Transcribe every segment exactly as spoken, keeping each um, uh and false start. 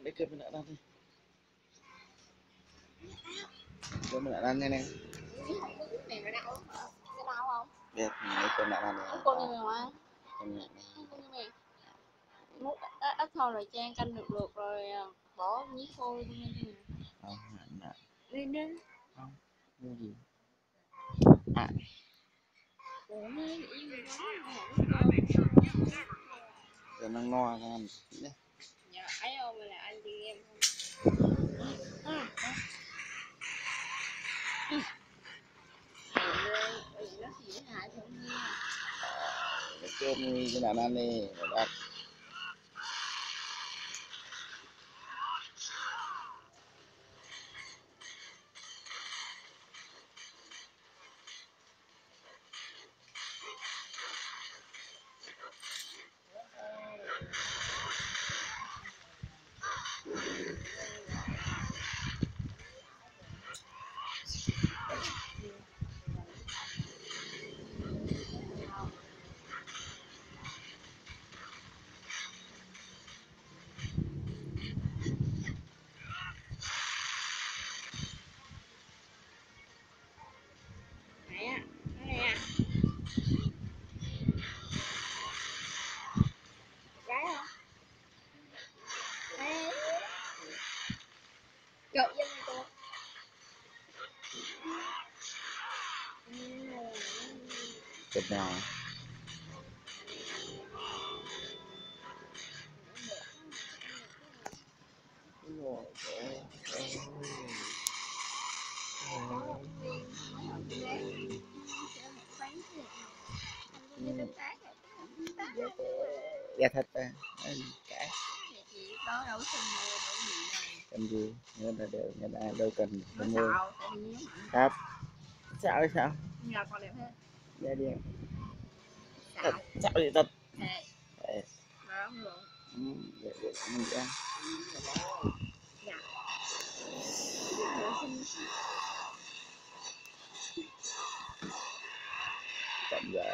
Lấy cơm mình đã ăn đi. Cơm mình đã ăn nha nè. Này nó đau hả? Nó đau không? Biết, mình lấy cơm đã ăn Ăn đi. con như mèo ăn. Cơm nhẹ Ăn con như mèo. Múc ít, ít thôi rồi chan canh được lượt rồi bỏ nhí khô luôn nha cho mèo. không, nặng nặng. Lên lên. Không, cái gì? À. Ủa nó yên rồi Giờ đang no ra ăn nhé. dạ ấy không là anh đi em không. Nó chỉ hại thôi nha. Lấy cơm đi, cái nào ăn đi, để đặt. Nè, nè. Gái không? Ê. Cậu dân này cô. Cơm nào? Rồi, dạ thật à, cả Đó đâu có mua đâu gì đâu. cần gì, người ta đều người ta đâu cần Nó mua. xạo, tại vì nhớ mạnh. ครับsao đấy sao? Nhờ còn đẹp hơn. Dạ đi. Xạo. Sao đi thật? Thề. Đấy. Đó không được. Ừ, vậy vậy mình đi ăn. Dạ. Chậm giờ.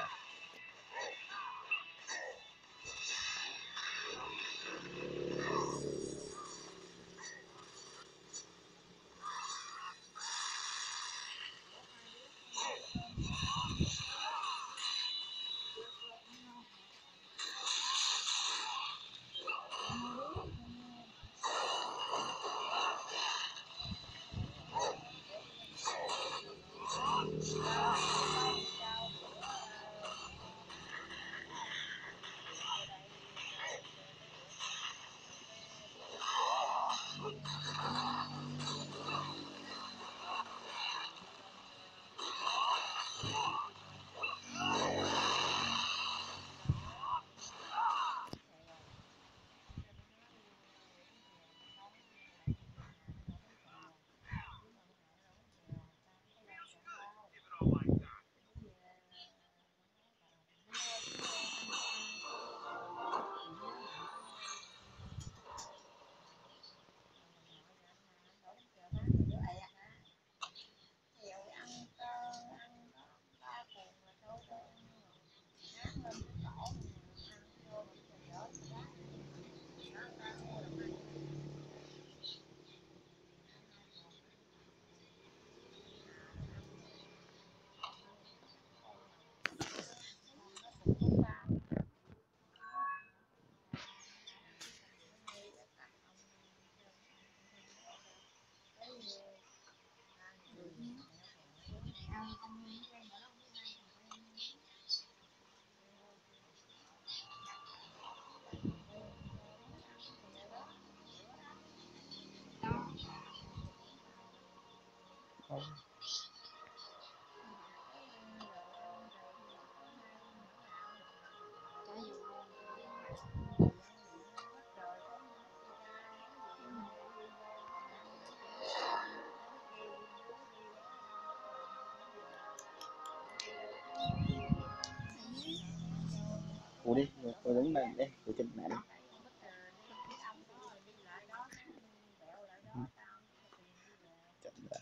Không. Ủa đi, tôi đứng đây đây, tôi chụp lại đi. Chậm giờ.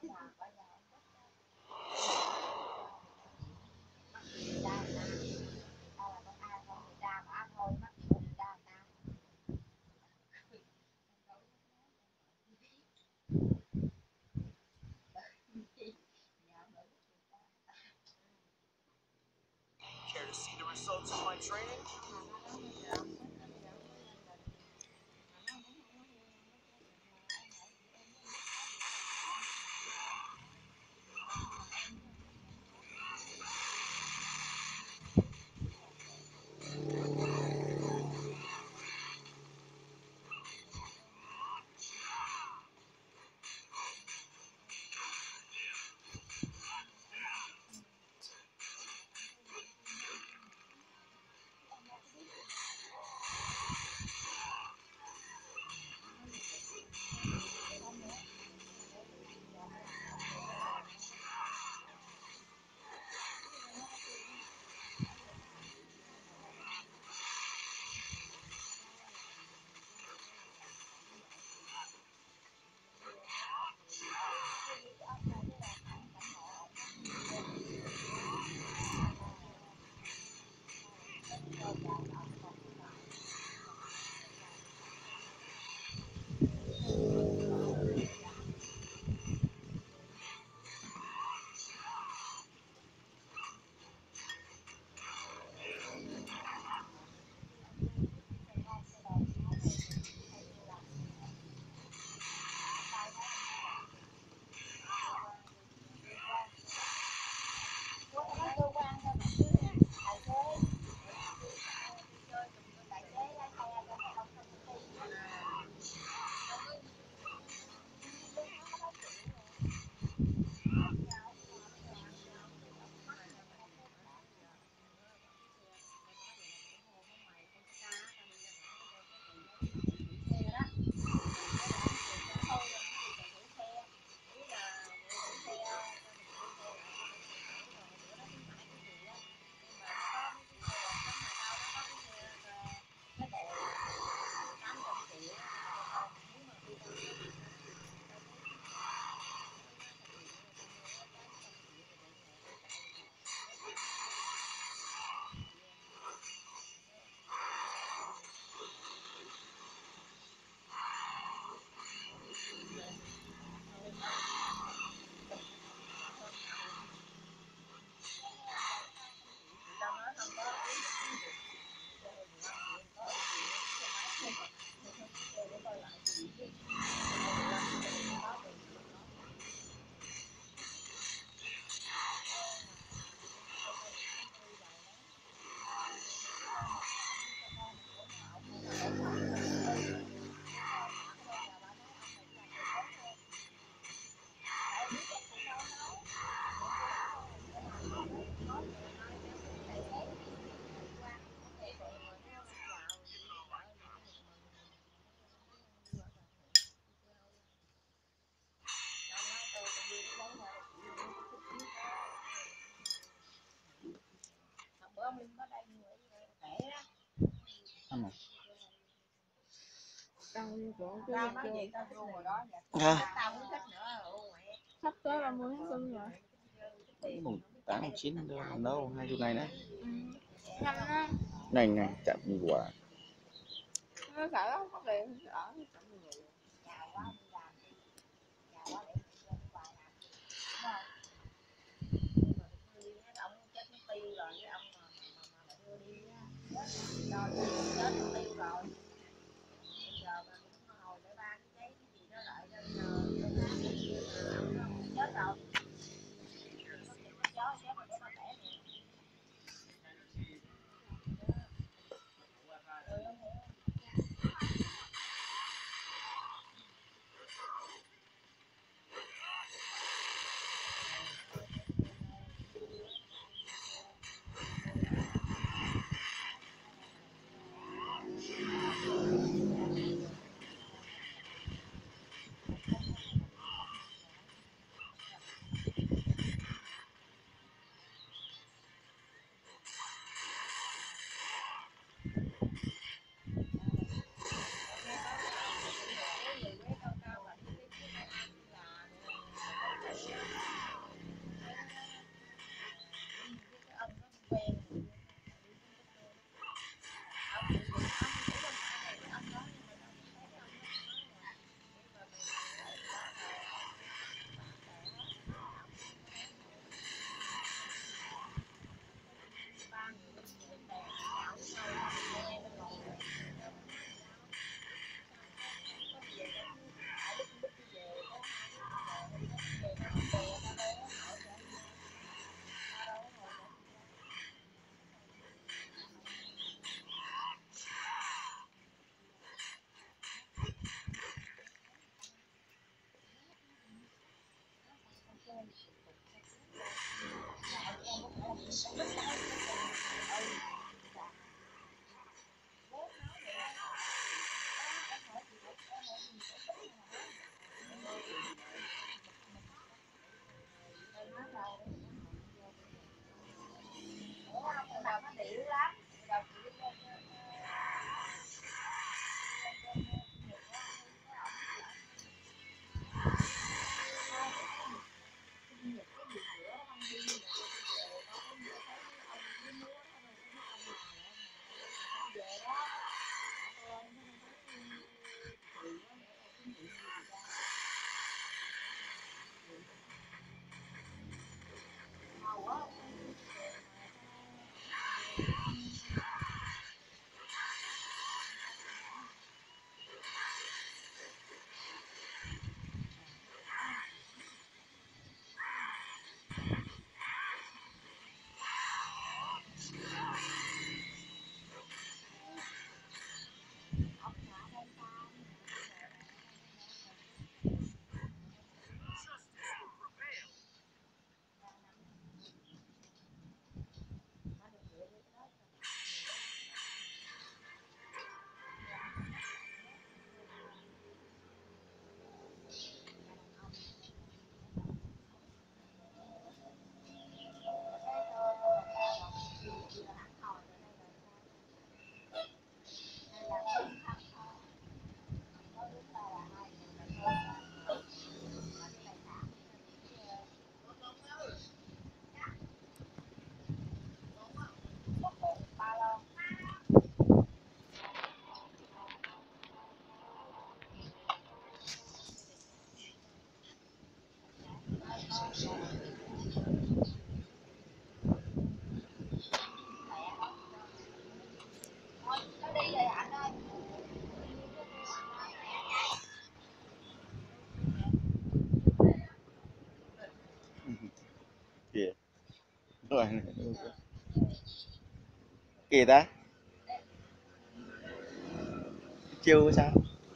Care to see the results of my training? Ăn này. À. Sắp tới ba mươi tháng tư rồi. Mùng tám mùng chín đâu hai chục ngày nữa. Ừ. Nhanh á. Nhanh nhanh chậm như quả. Nó sợ lắm, có liền sợ. rồi. Kỳ ta. Chiêu sao?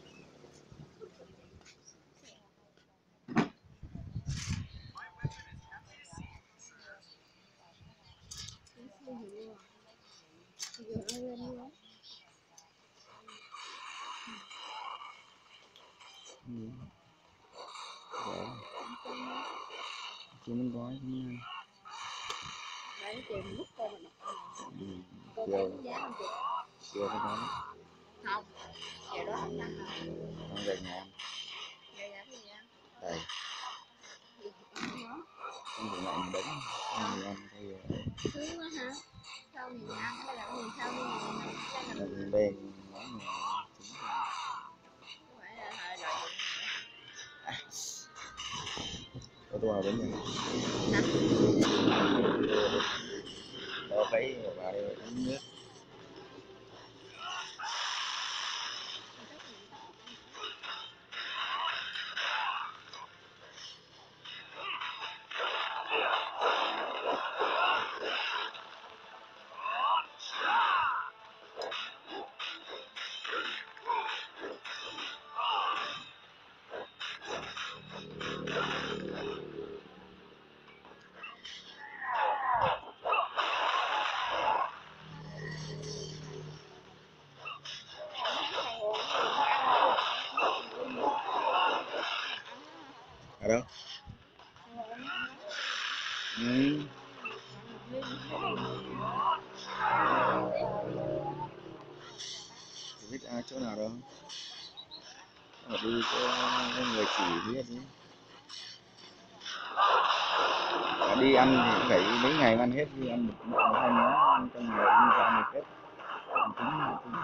Ừ. Rồi. Chị mình gói cũng Đấy tìm lúc coi mình ừ. cô Chiều bán giá không chị? chiều cái đó Không, giờ đó không ăn hả? đang về nhà em Giờ giá gì ăn? đây không được lại mình đánh không mình ăn thì Sướng quá hả? Sao mình ăn hay là mình sao mình mình nằm cái là nằm mình về món này chính là không phải là thời lợi dụng ô tô nào đến rồi hả? đó phải vào đây uống nước ở đâu ừ. Tôi biết à, chỗ nào đâu mà đi cho người chỉ biết đi à, đi ăn thì cũng phải mấy ngày mới ăn hết đi ăn một, một hai món trong ngày đi ra ăn được hết tính, tính.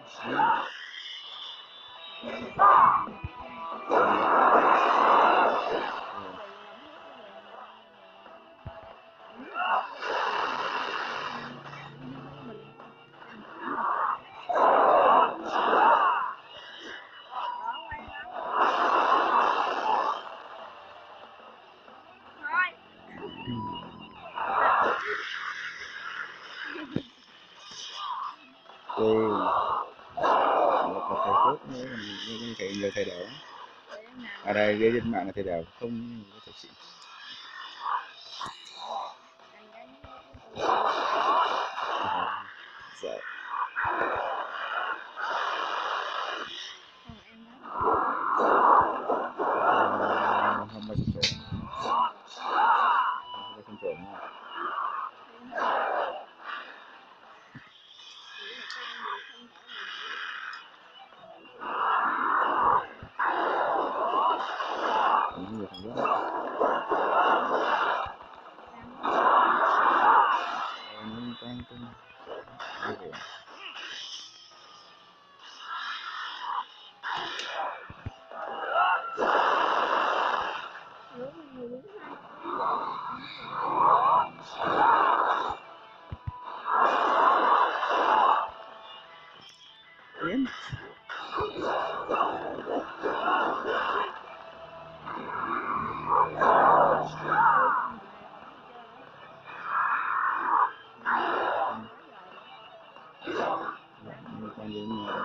Ê, một là thầy tốt nữa, nhưng thầy nhiều thầy đéo. Ở đây ghế trên mạng là thầy đéo không có thầy chị. Dạ. Không bao giờ trộn, không bao giờ trộn nha. Những người thằng đó nó tăng tăng như vậy. Yến con đến nhà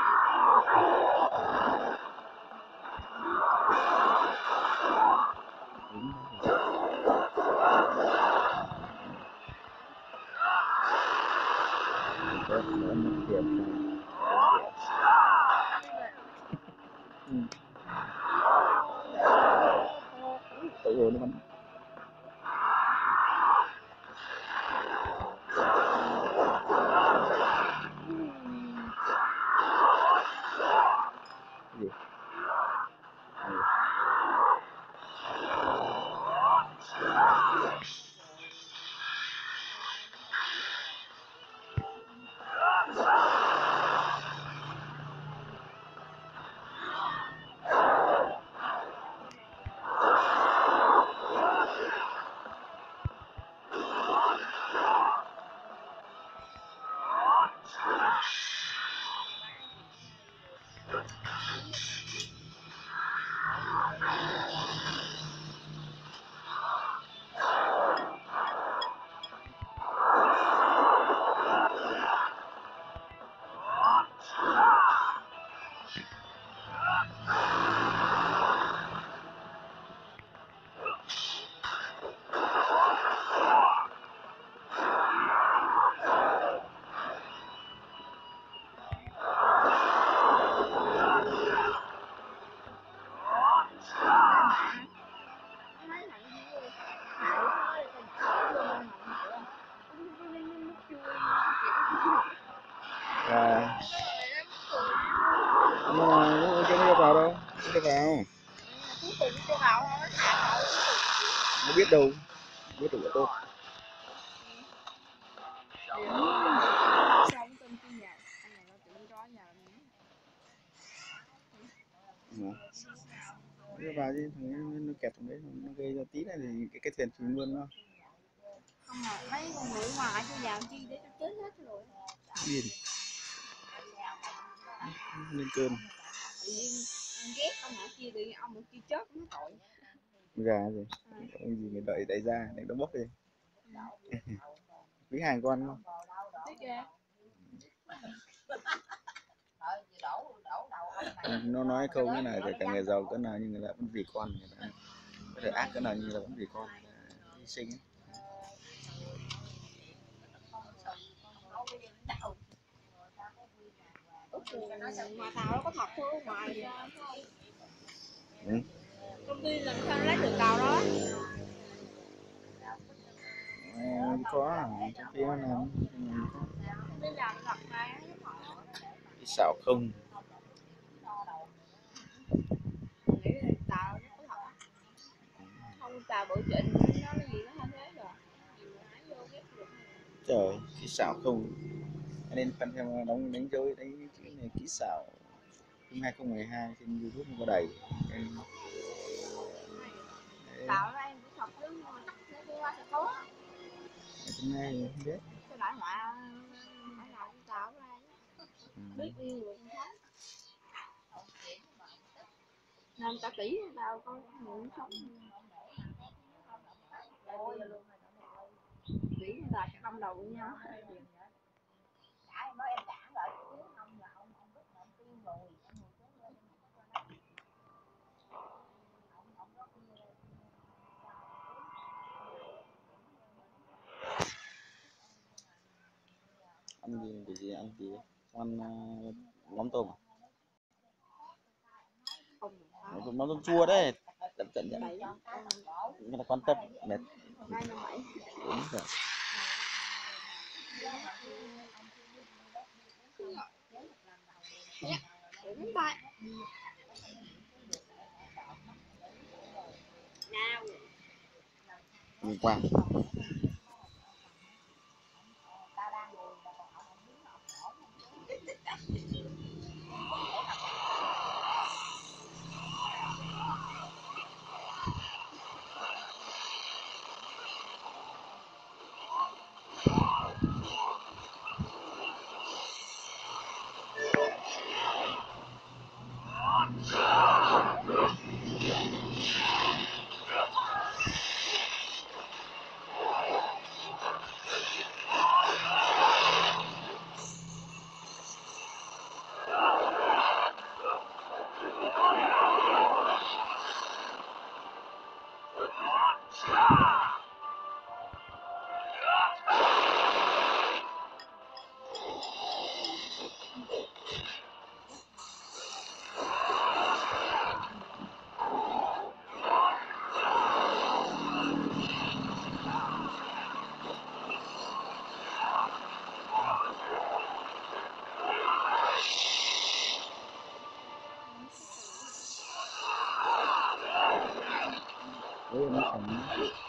đúng có có một điểm ừ. Tự rồi nó bắn gì và nhưng mà nó chưa có vào đâu, không cho vào, nó biết đâu, biết được là tốt. Nó vào chứ thằng nó kẹt thằng đấy nó gây ra tí này thì cái cái tiền chìm luôn đó. Không mà mấy con người ngoài cho vào chi để nó chết hết rồi. Điên. Lên cơn. Anh ghét ông họ kia thì ông kia chết cũng tội. Gà gì? À. Ông gì người đợi đẩy ra để nó bốc đi. Quý hàng con không? Nó nói câu như này thì cả người giàu cỡ nào nhưng người ta vẫn vì con, người ta có thể ác cỡ nào nhưng người ta vẫn vì con hy sinh ấy. Mà tàu nó có thật thôi, ngoài ừ. Công ty làm sao lấy được tàu đó? À, có, trong khi nó làm Đi làm thật mà cái xạo không. nghĩ là tàu nó có thật. Không tàu bự trịnh nó là gì nó hơn thế rồi. Trời, cái xạo không. nên fan theo đóng đánh dấu đánh chữ này kỹ xảo phim hai không một hai trên YouTube không có đầy nên tạo ra em cũng học chứ nhưng mà chắc sẽ đi qua sẽ có hôm nay không biết cái đại họa phải nào cũng tạo ra ừ. biết yêu rồi cũng sống nên ta kỹ tao có người sống kỹ người ta sẽ đâm đầu với nhau Ăn gì cái gì ăn gì ăn uh, mắm tôm à? không Mắm tôm chua đấy tập trận đấy bảy người ta quan tâm mệt hai năm bảy đúng rồi đúng tay nào nhìn qua đấy nó thành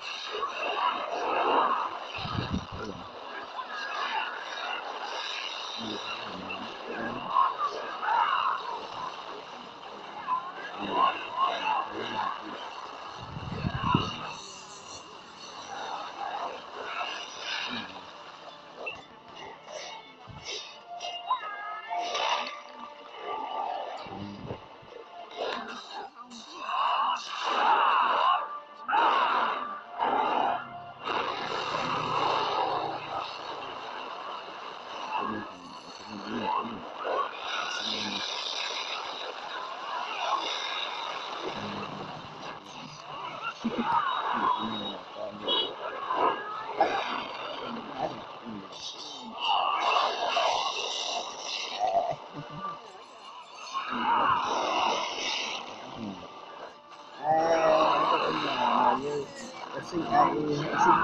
sinh ai sinh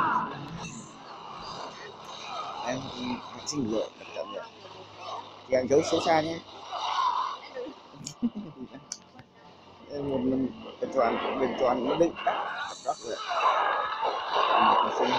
em học sinh rồi tập chậm rồi thì em giấu xấu xa nhé em một mình bên tròn bên tròn nó định đắt đắt rồi học sinh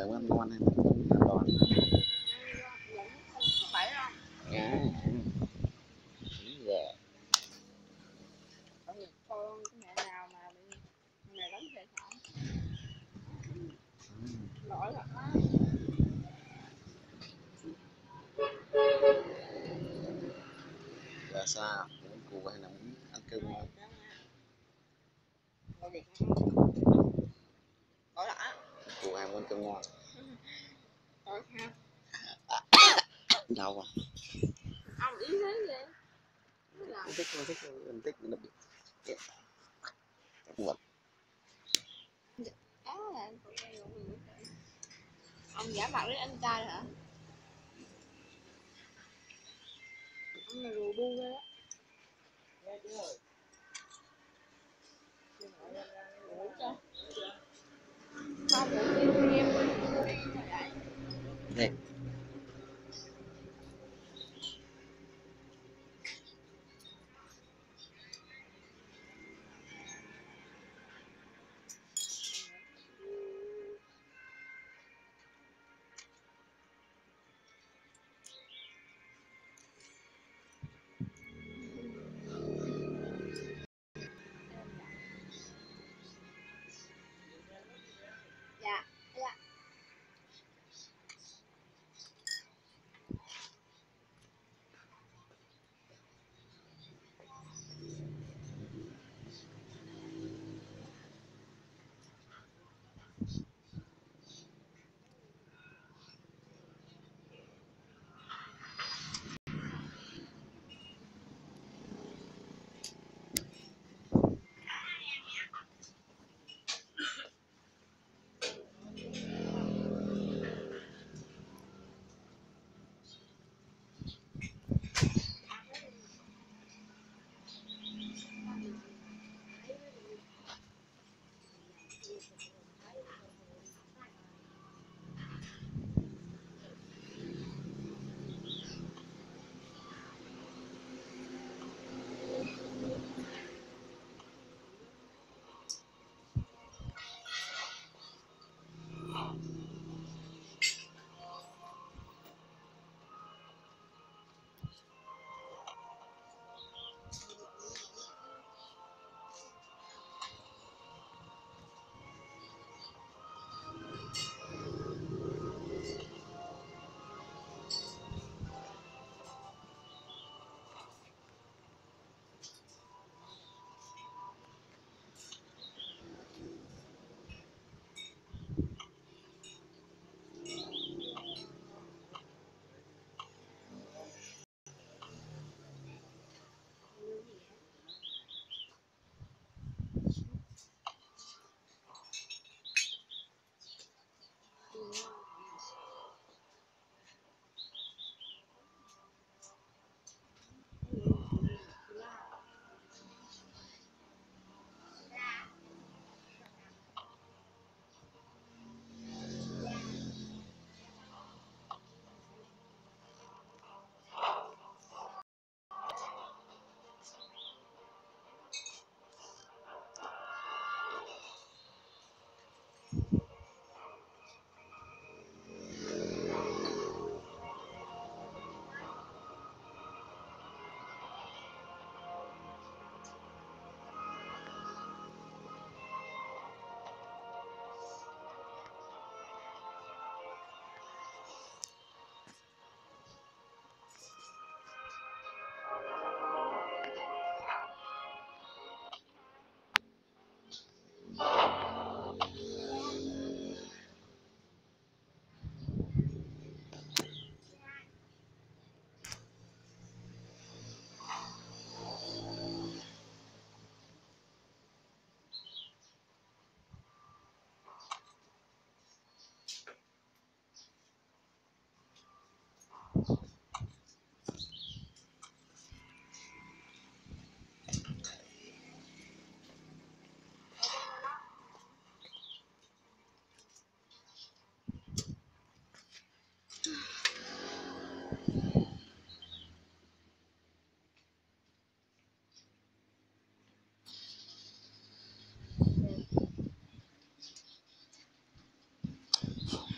vậy mới ăn ngon em an toàn. Vẫn không phải đâu. À, dạ. Tại vì con cái mẹ nào mà bị mẹ đánh về thảm lỗi thật á. Là sao muốn cù hay là muốn ăn cơm ngon? Rồi việc lỗi thật á. Cù hay muốn ăn cơm ngon? Lỗi ha. Đau à? Ông ý thế vậy? Không thích không thích không thích nó bị cái vật. Đó là ông giả mặt với anh trai hả? Ông là rùa bu ghê á. Ngủ chưa? Không ngủ đi em. Đây. Dạ, dạ.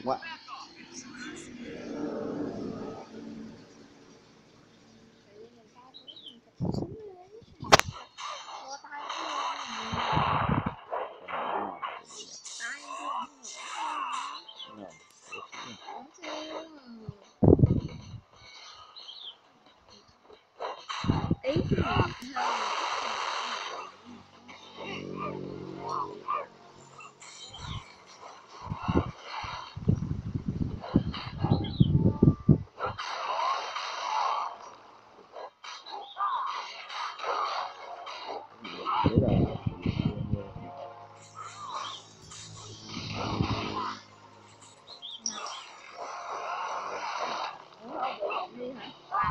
ngoại ý thì hơn thế là đi hả?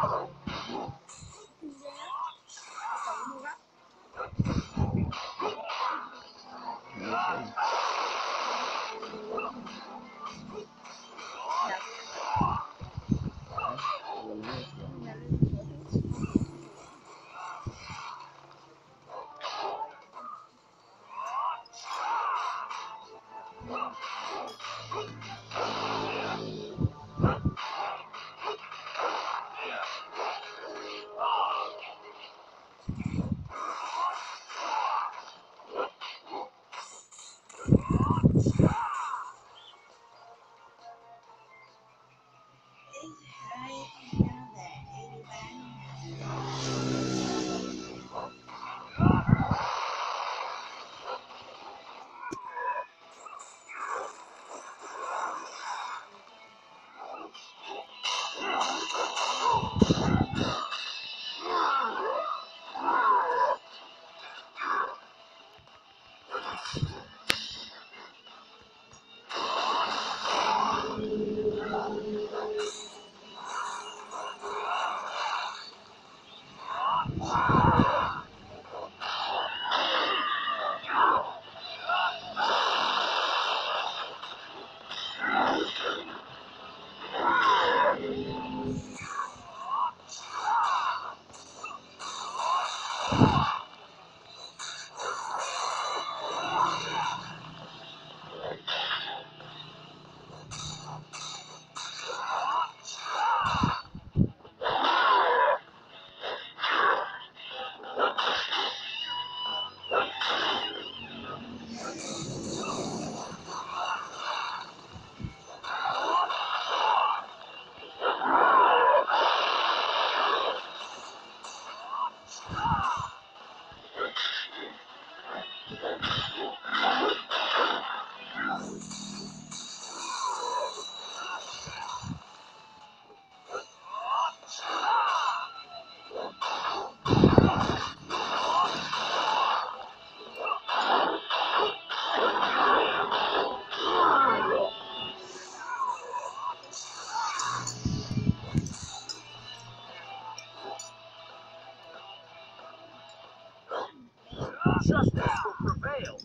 Justice will prevail.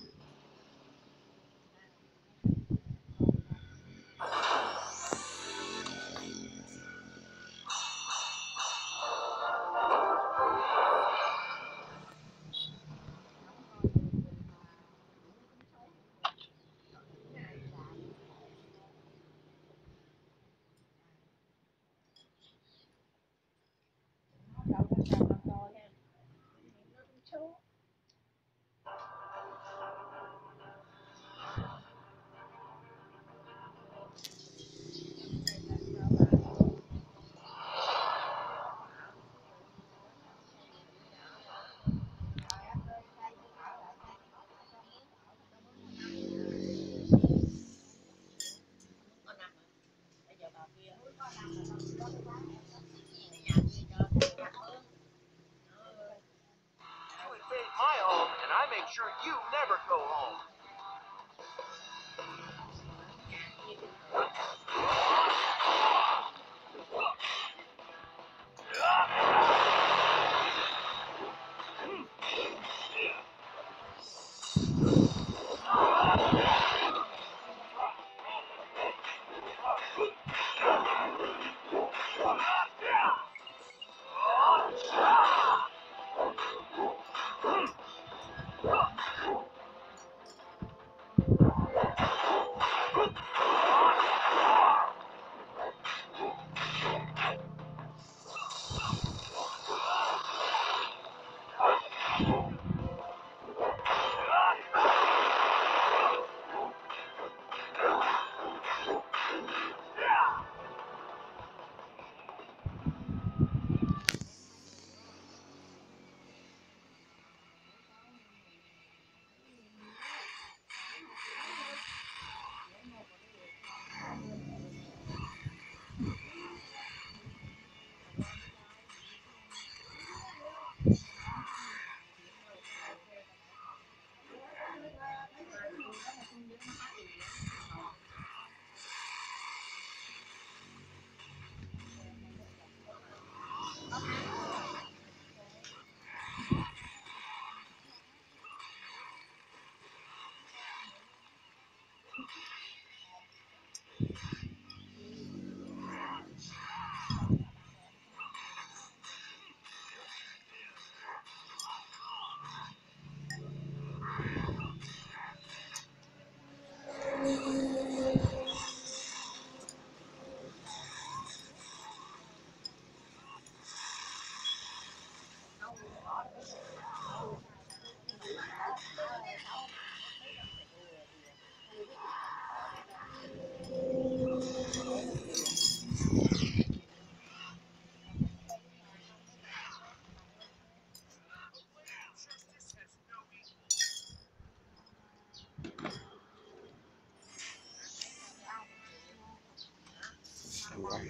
My home, and I make sure you never go home.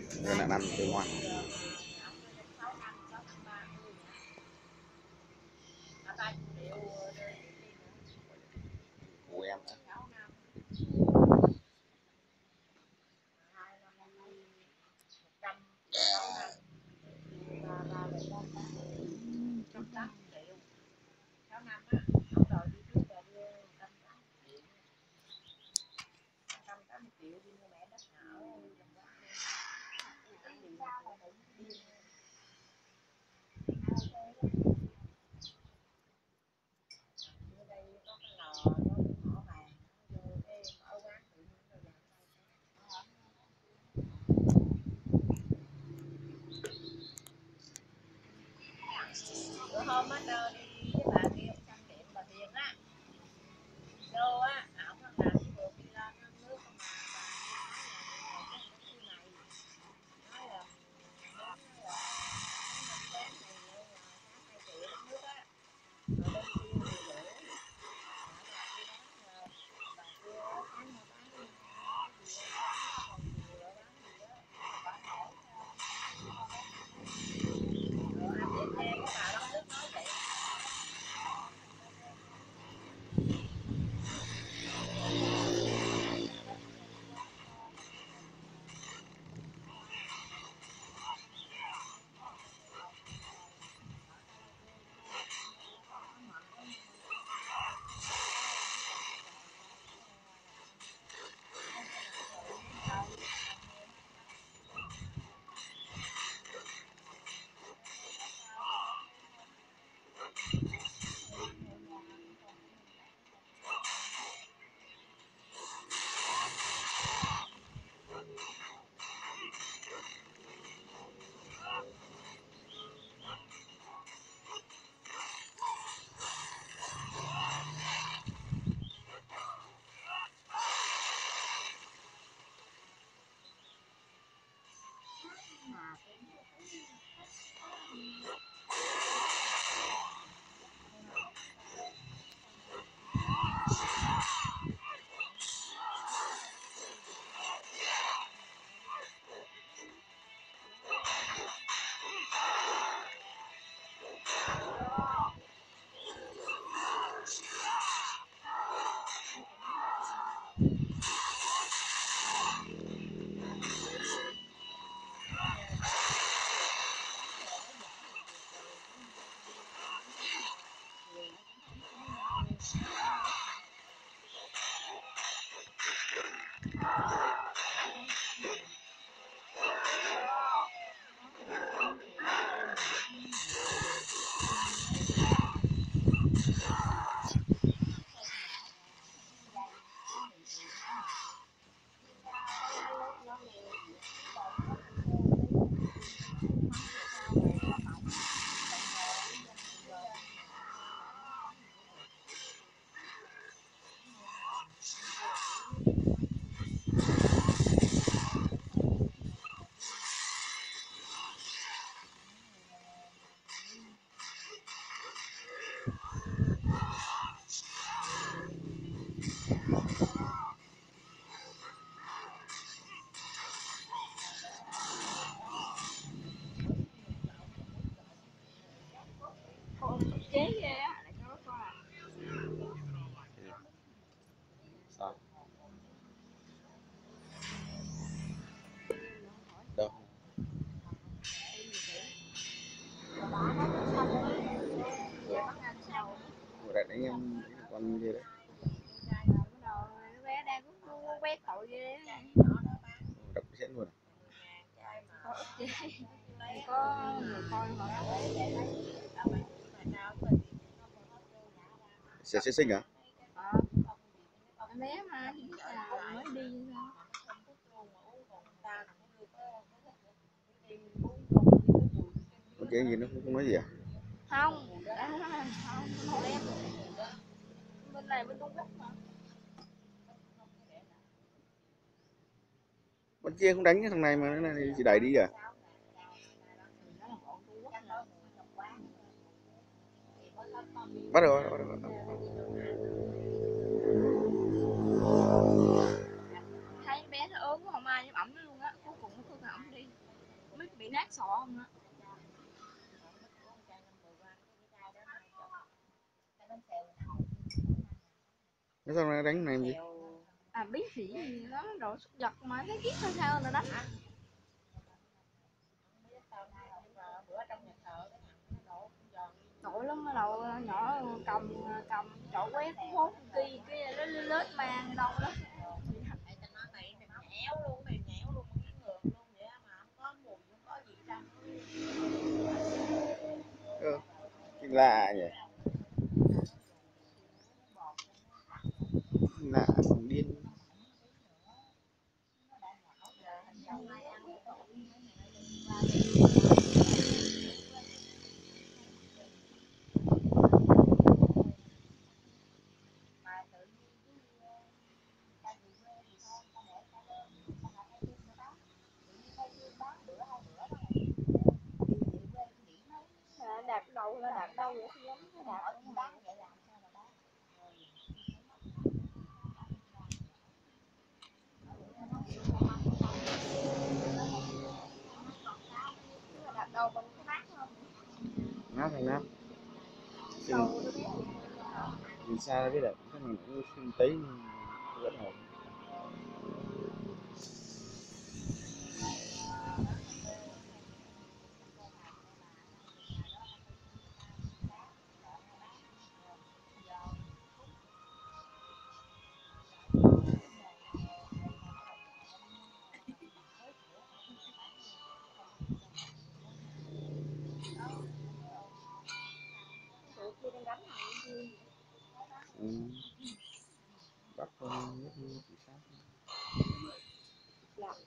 Nên là ăn cái ngoan. Của em đó. Bữa hôm á Nơ đi với bà kia ông Xanh Điện bà Tiền á, vô á, ổng làm cái vườn đi lên nước mà bà kia nói là nói là nói là sáng này là hai triệu nước á, rồi bên kia thì rưỡi, bà kia sáng mà bán cái gì còn chiều đó bán gì đó, bà hỏi rồi anh chị nghe cái bà đó nước nói vậy. Chế ghê á, lại cho nó coi à. Sao? Đâu? Vừa đặt đánh em con gì đấy. Cái bé đang cũng quét tội ghê á. Đập chết luôn. Có ức chế. Có người coi họ Sẽ sẽ sinh hả? ờ. Em bé mà không biết là mới đi sao. Con kia gì nó không nói gì à? Không, đã nói là không, không em. Bên này bên Trung Quốc mà. Con kia không đánh cái thằng này mà cái này chỉ đẩy đi à? Bắt rồi, bắt rồi. Thấy bé nó ốm không ai giúp ẩm nó luôn á, cuối cùng nó không ẩm đi. bị nát sọ không đó. Cái sao nó đánh này làm gì? À bí khỉ gì đó rồi giật mà thấy kiết sao sao rồi đánh. Tội lắm, ở đầu nhỏ cầm cầm chỗ quét hốt kia cái nó lết mang đâu đó. Ừ. Lạ nhỉ, lạ còn điên. Đạp đầu là đạp đâu vậy giống cái đạp ở ngoài. Đạp đầu còn có nát không? Nát thành nát. Đầu tôi biết. Nhìn xa ra biết được cái này nó xinh tí vẫn ổn. Ừ. Bác không biết như chỉ sao. Dạ.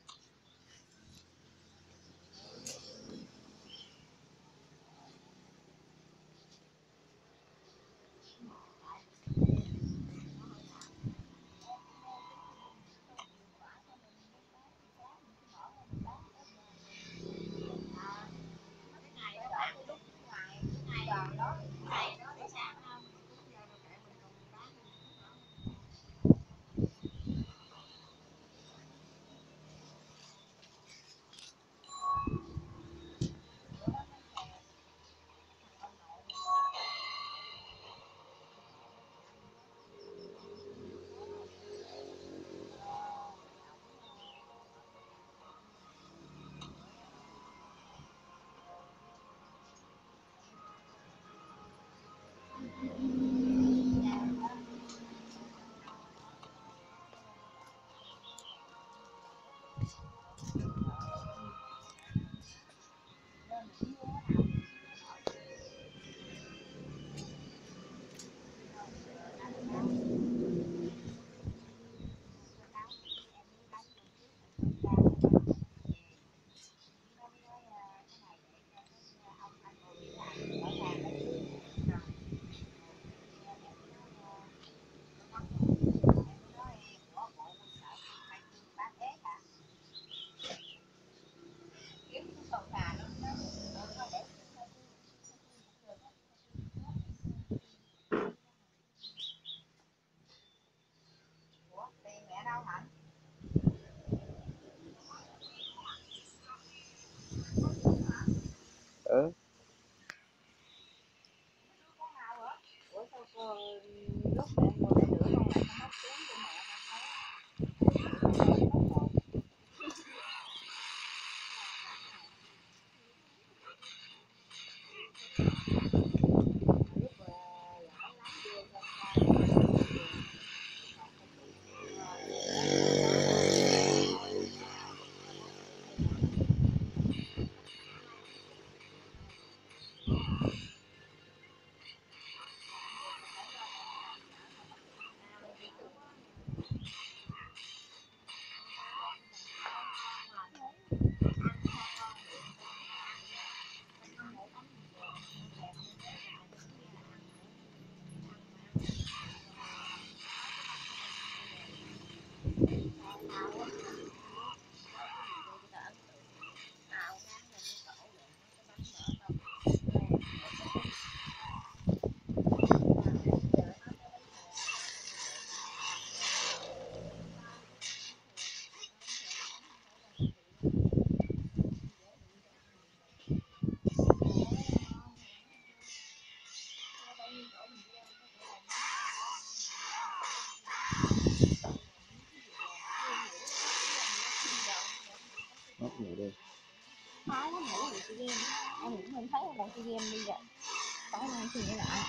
Khó lắm mỗi lần chơi game. Em cũng không thấy một chơi game đi vậy. Tối nay thì như lại.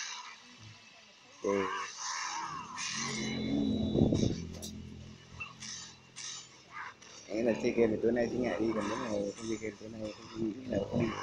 Ừ. Nghĩa là chơi game thì tối nay sẽ ngại đi, còn nếu mà không chơi game tối nay không nghĩ là không đi.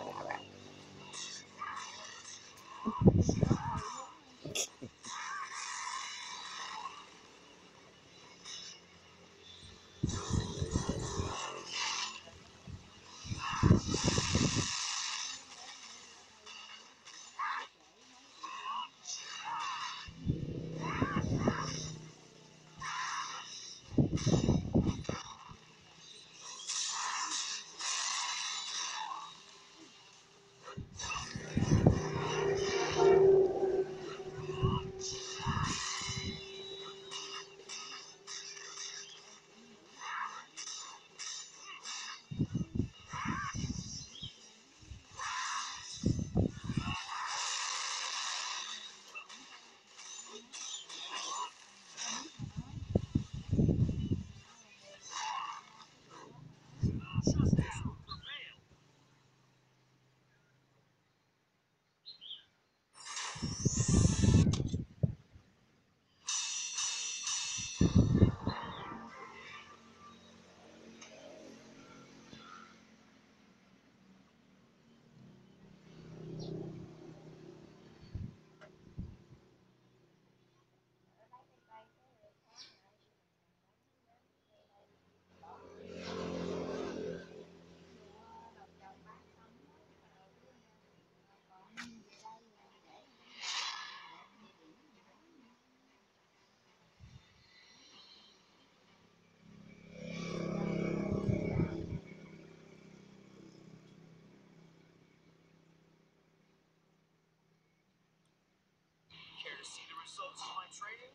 Care to see the results of my training?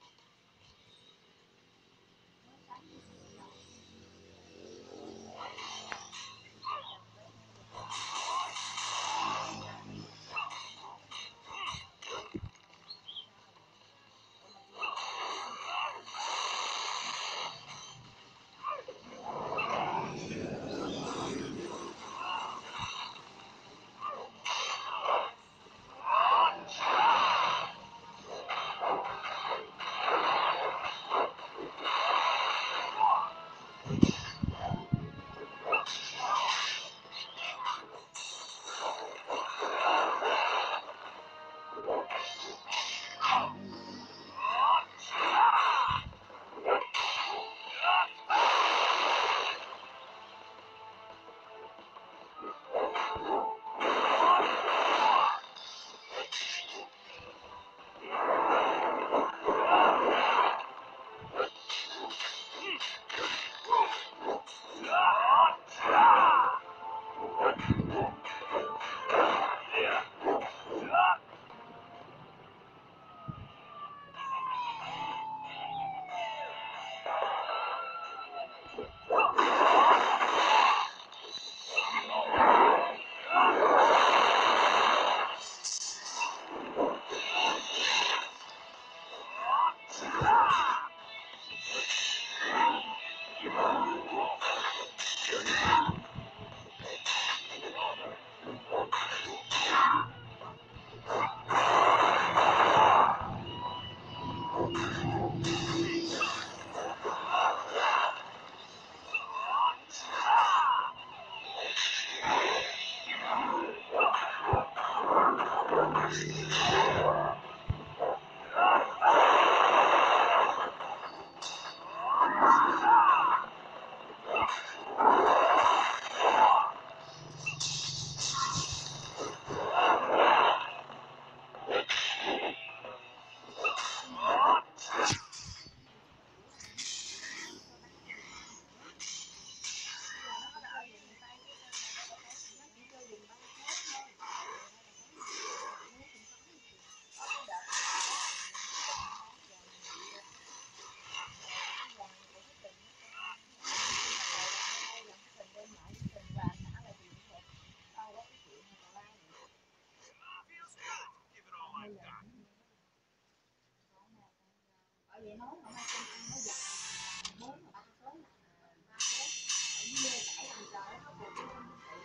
vậy nói mà mai con nó già bốn mà ba tới là ba tới ở dưới cãi làm trời nó buộc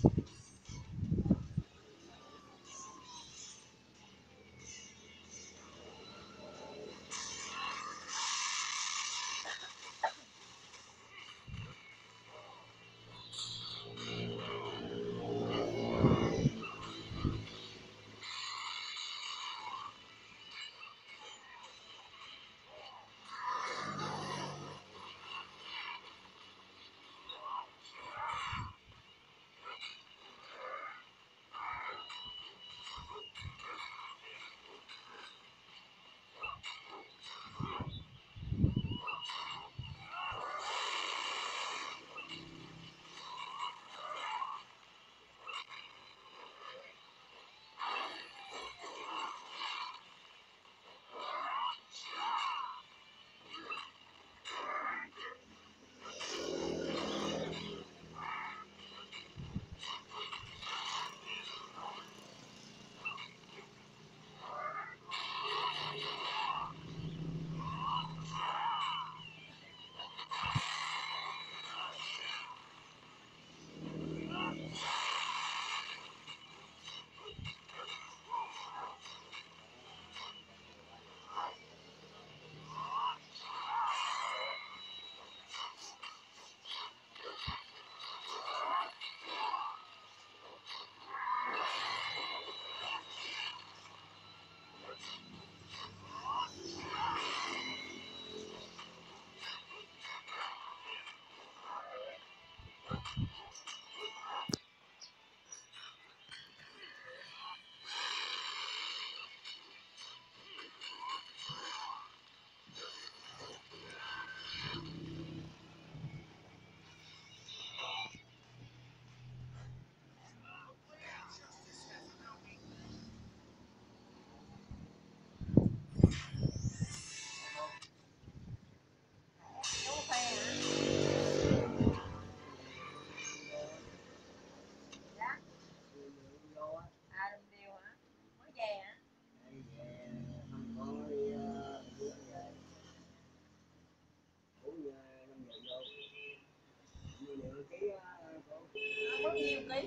Bao nhiêu ký?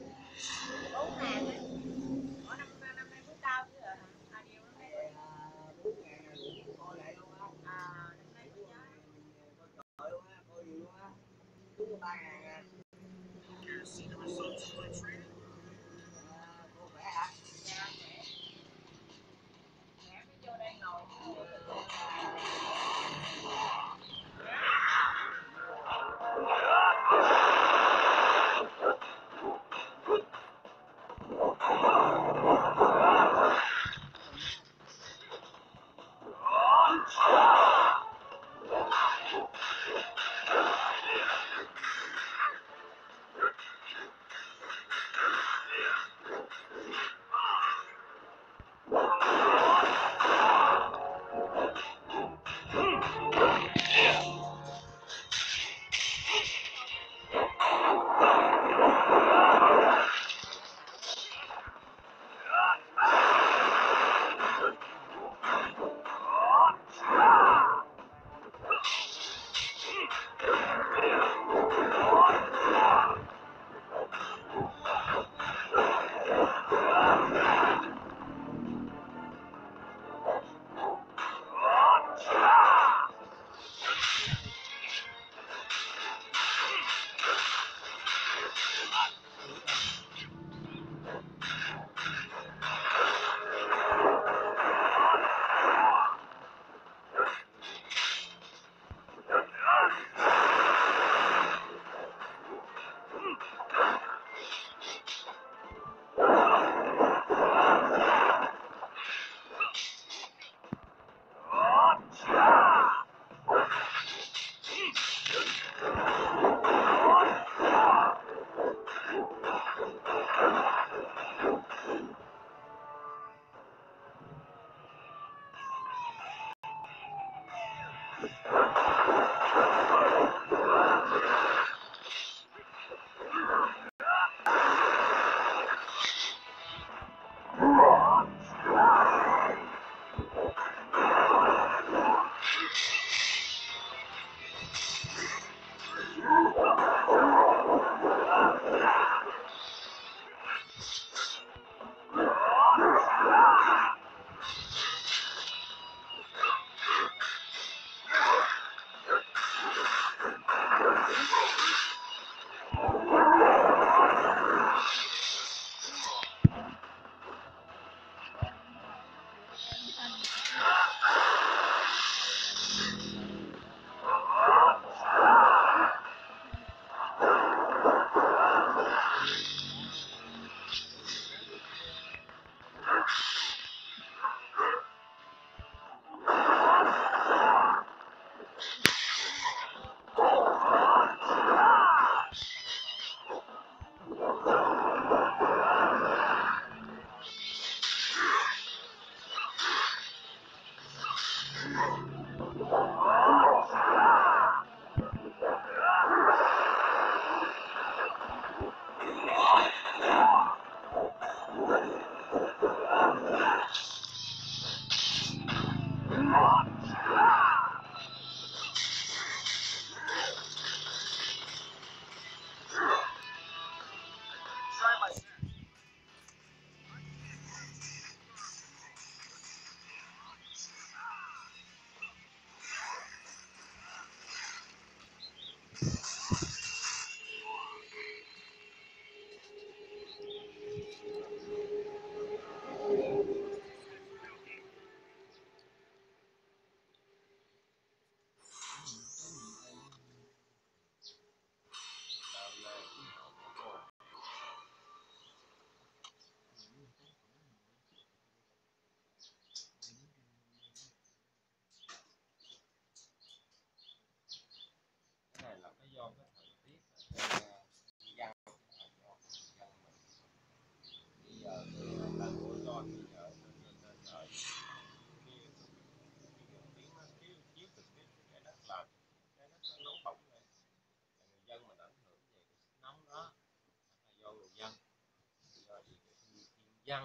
Bốn ngàn á. Ở năm năm nay cũng cao chứ hả? À nhiều năm nay. bốn ngàn là cũng coi lại luôn á. À năm nay có giá. Coi luôn á, coi nhiều luôn á. Đúng ba ngàn à. Cô khỏe hả? Dạ khỏe. Khỏe mới vô đây ngồi. con bây giờ nên nên ở kia tiếng nó chiếu chiếu trực tiếp cái đất làm cái đất nó nóng bỏng lên, người dân mình ảnh hưởng về cái nóng đó là do người dân, do gì dân.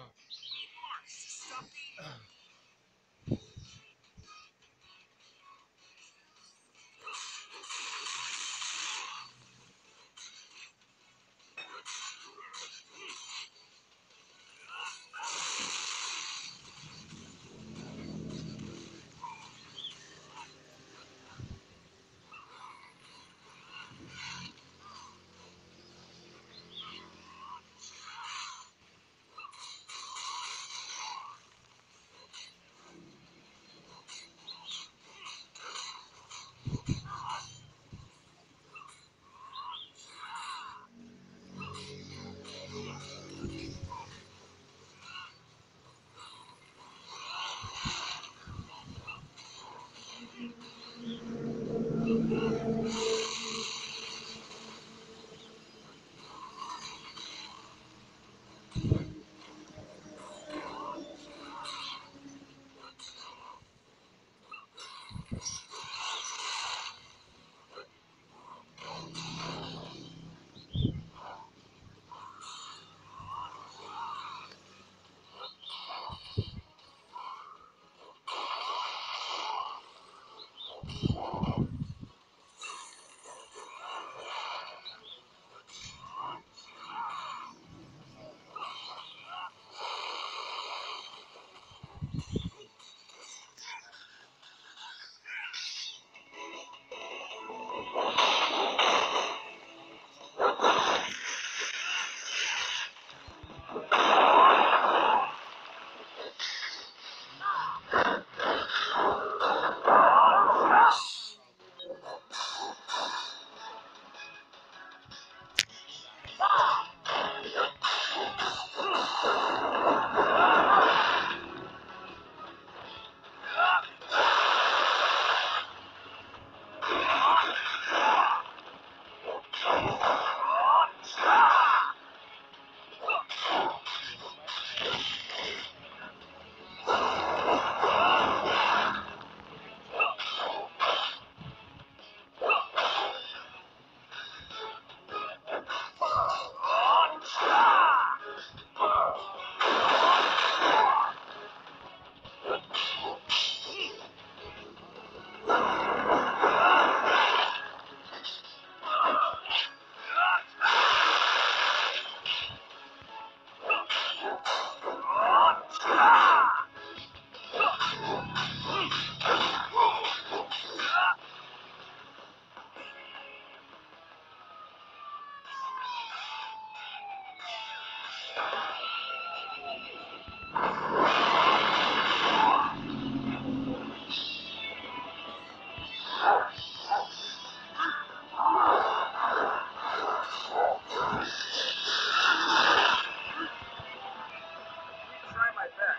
Try my best.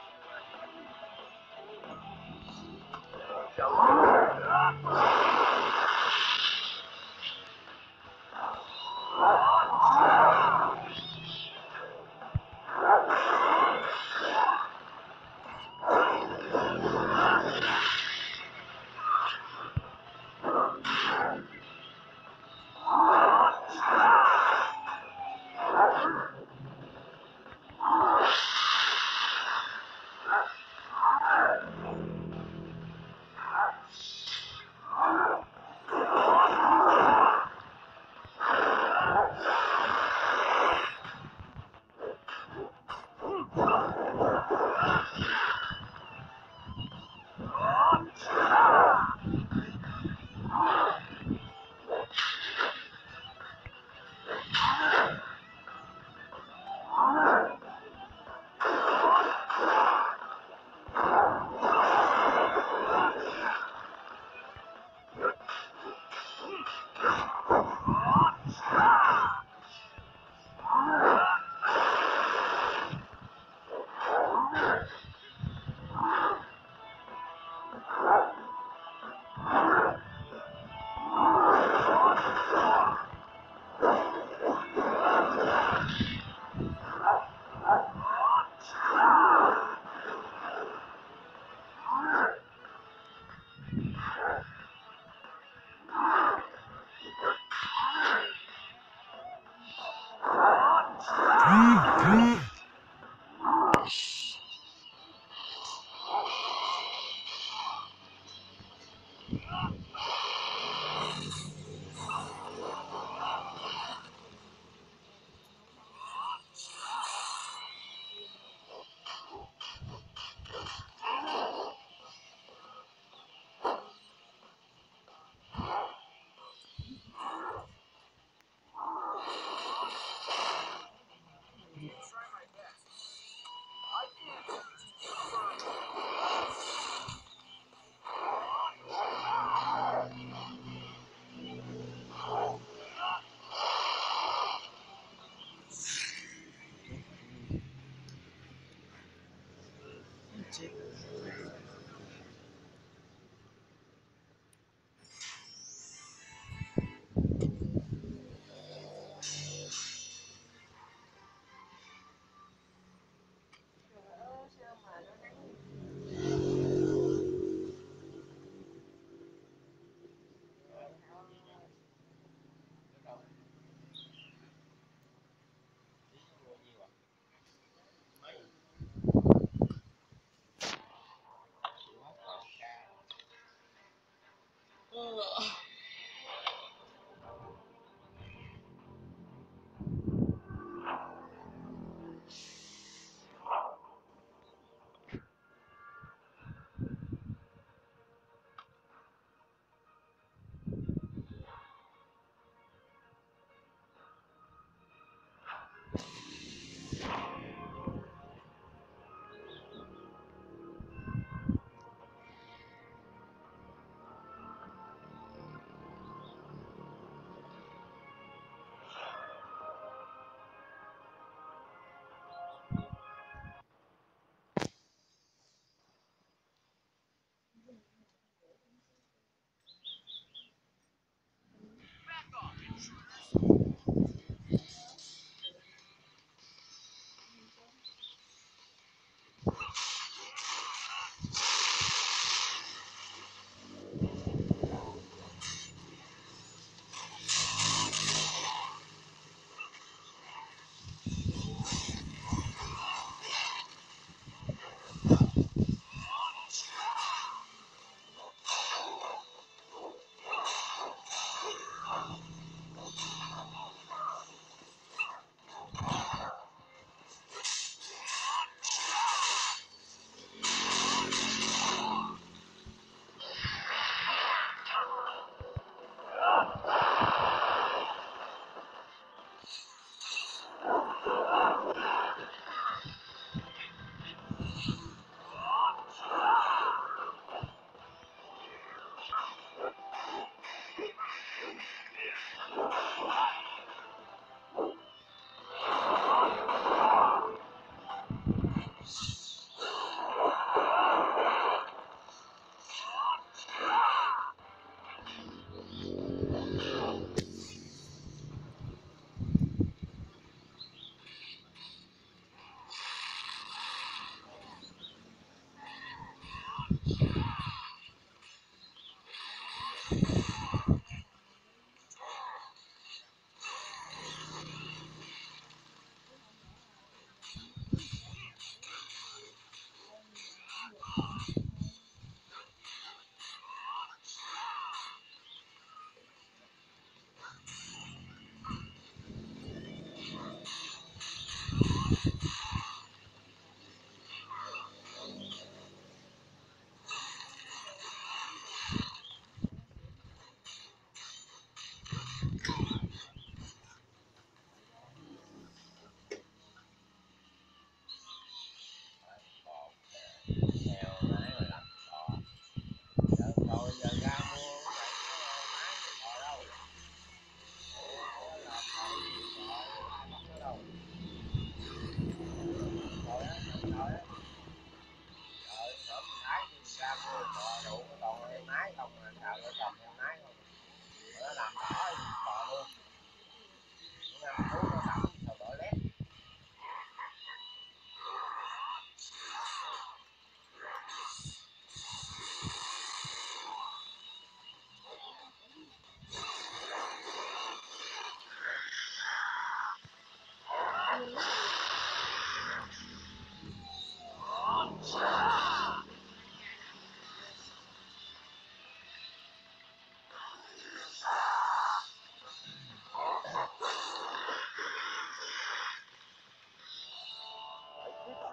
Nhìn nó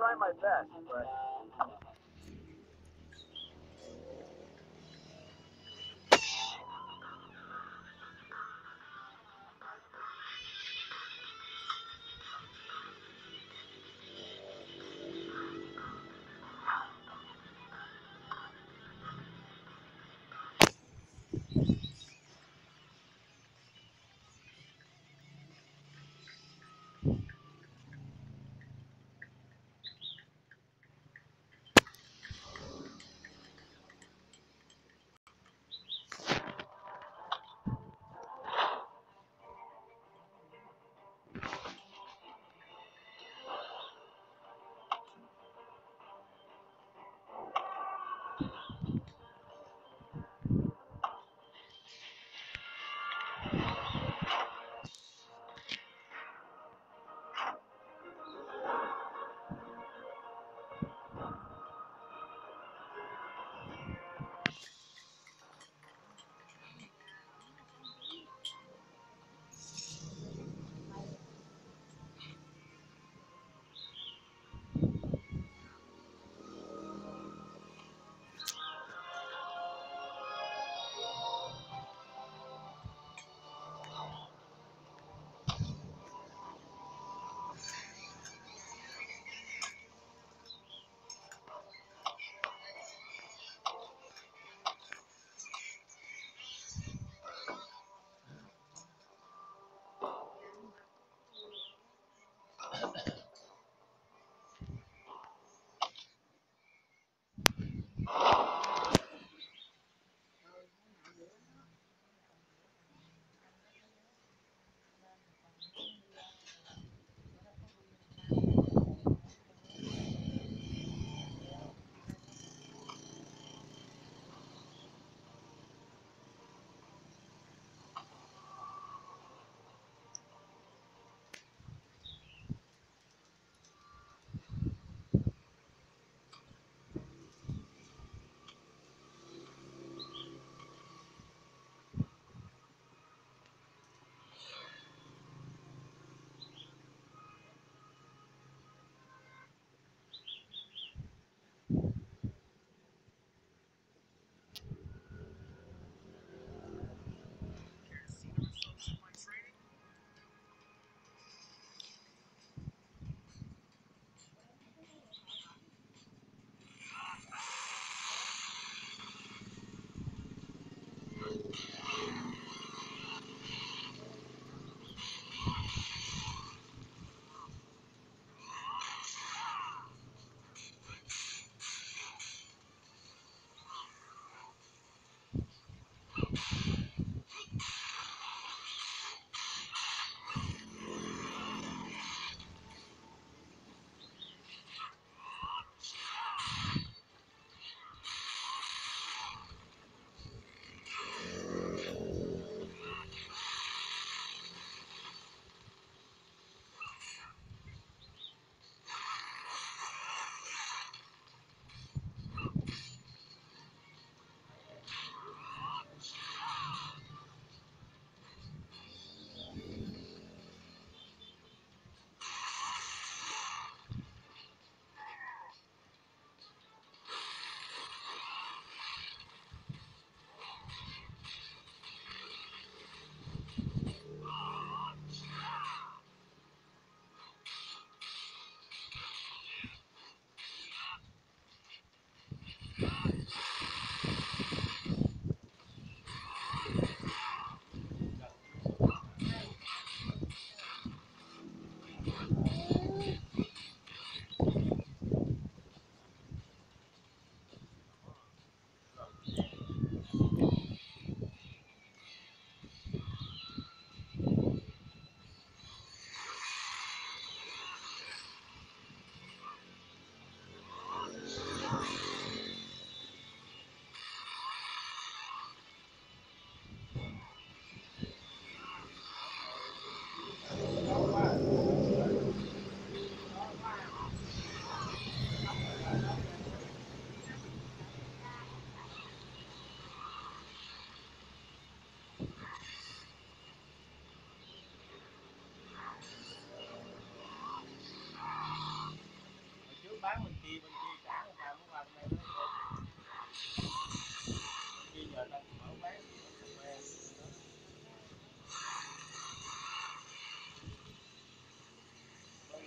try my best, but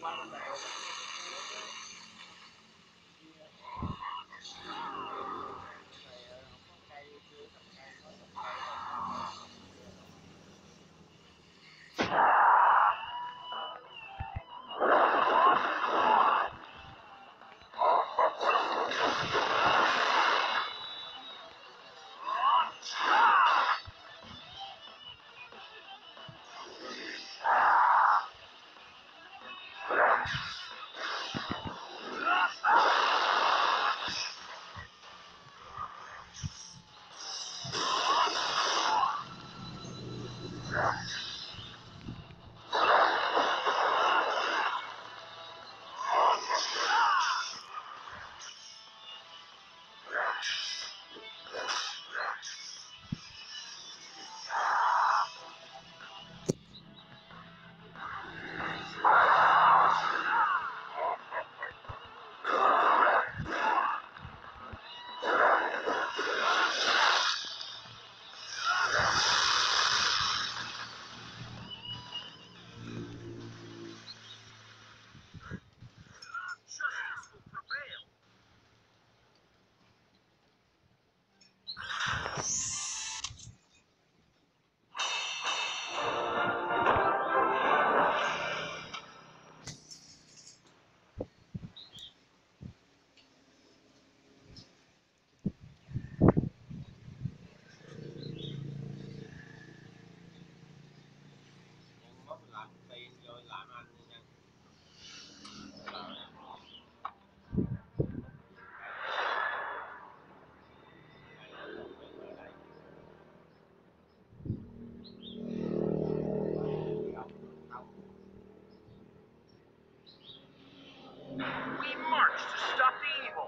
qua bên đèo này không có cây chưa trồng cây có trồng cây mốt làm tiền vô làm anh nha. We march to stop the evil.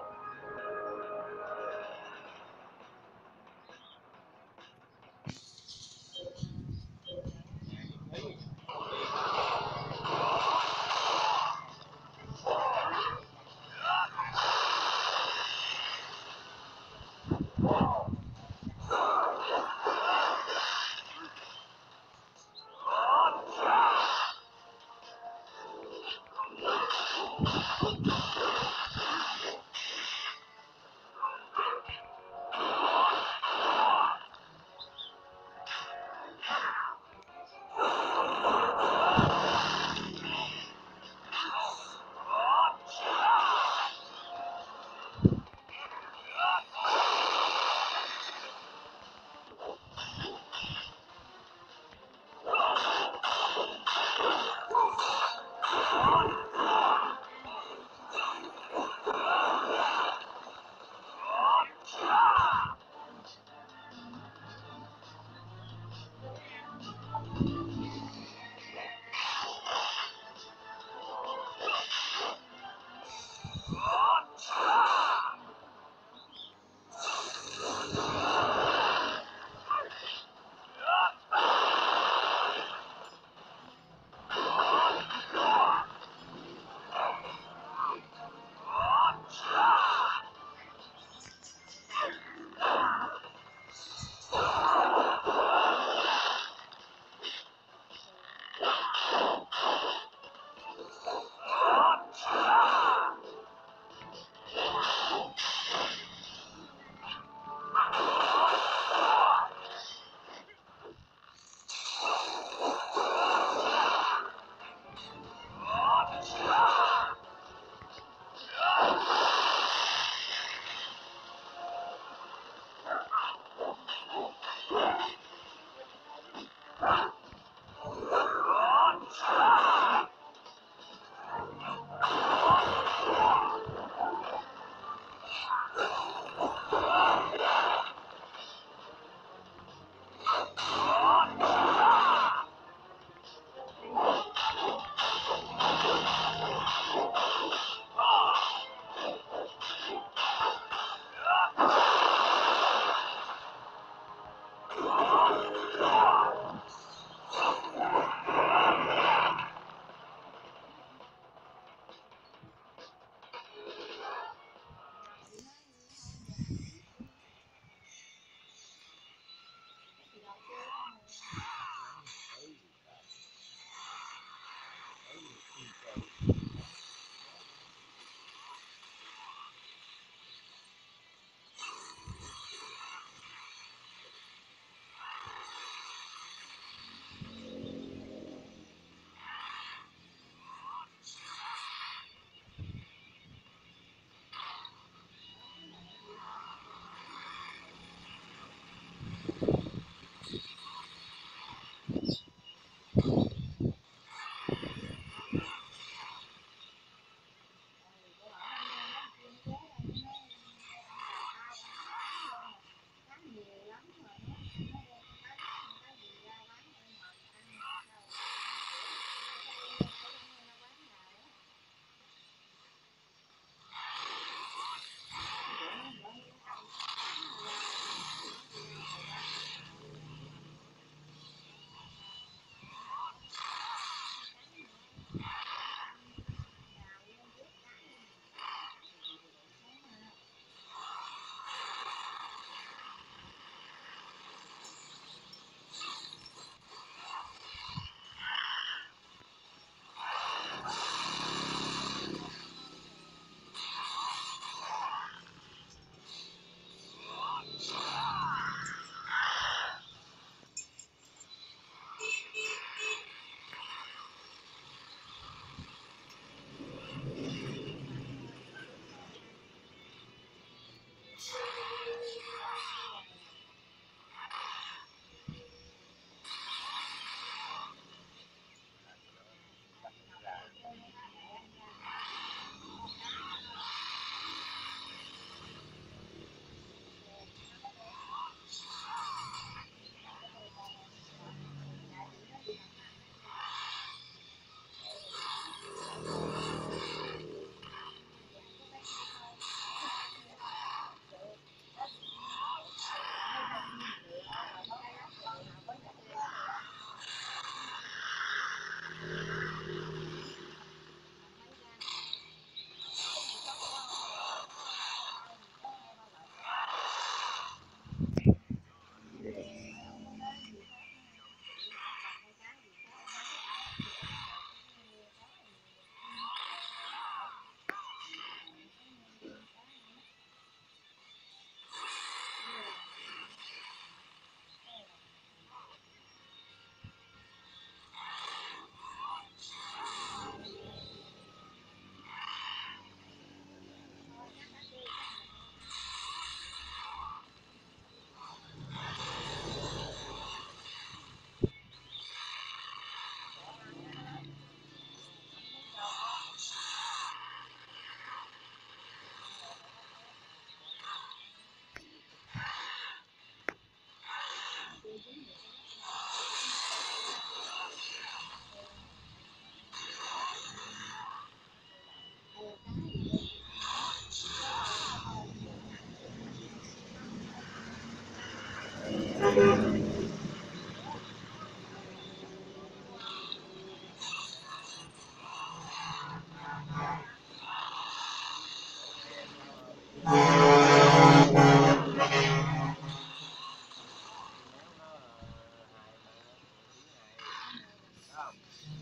méo nó ờ, hài mà tiếng hài đó không?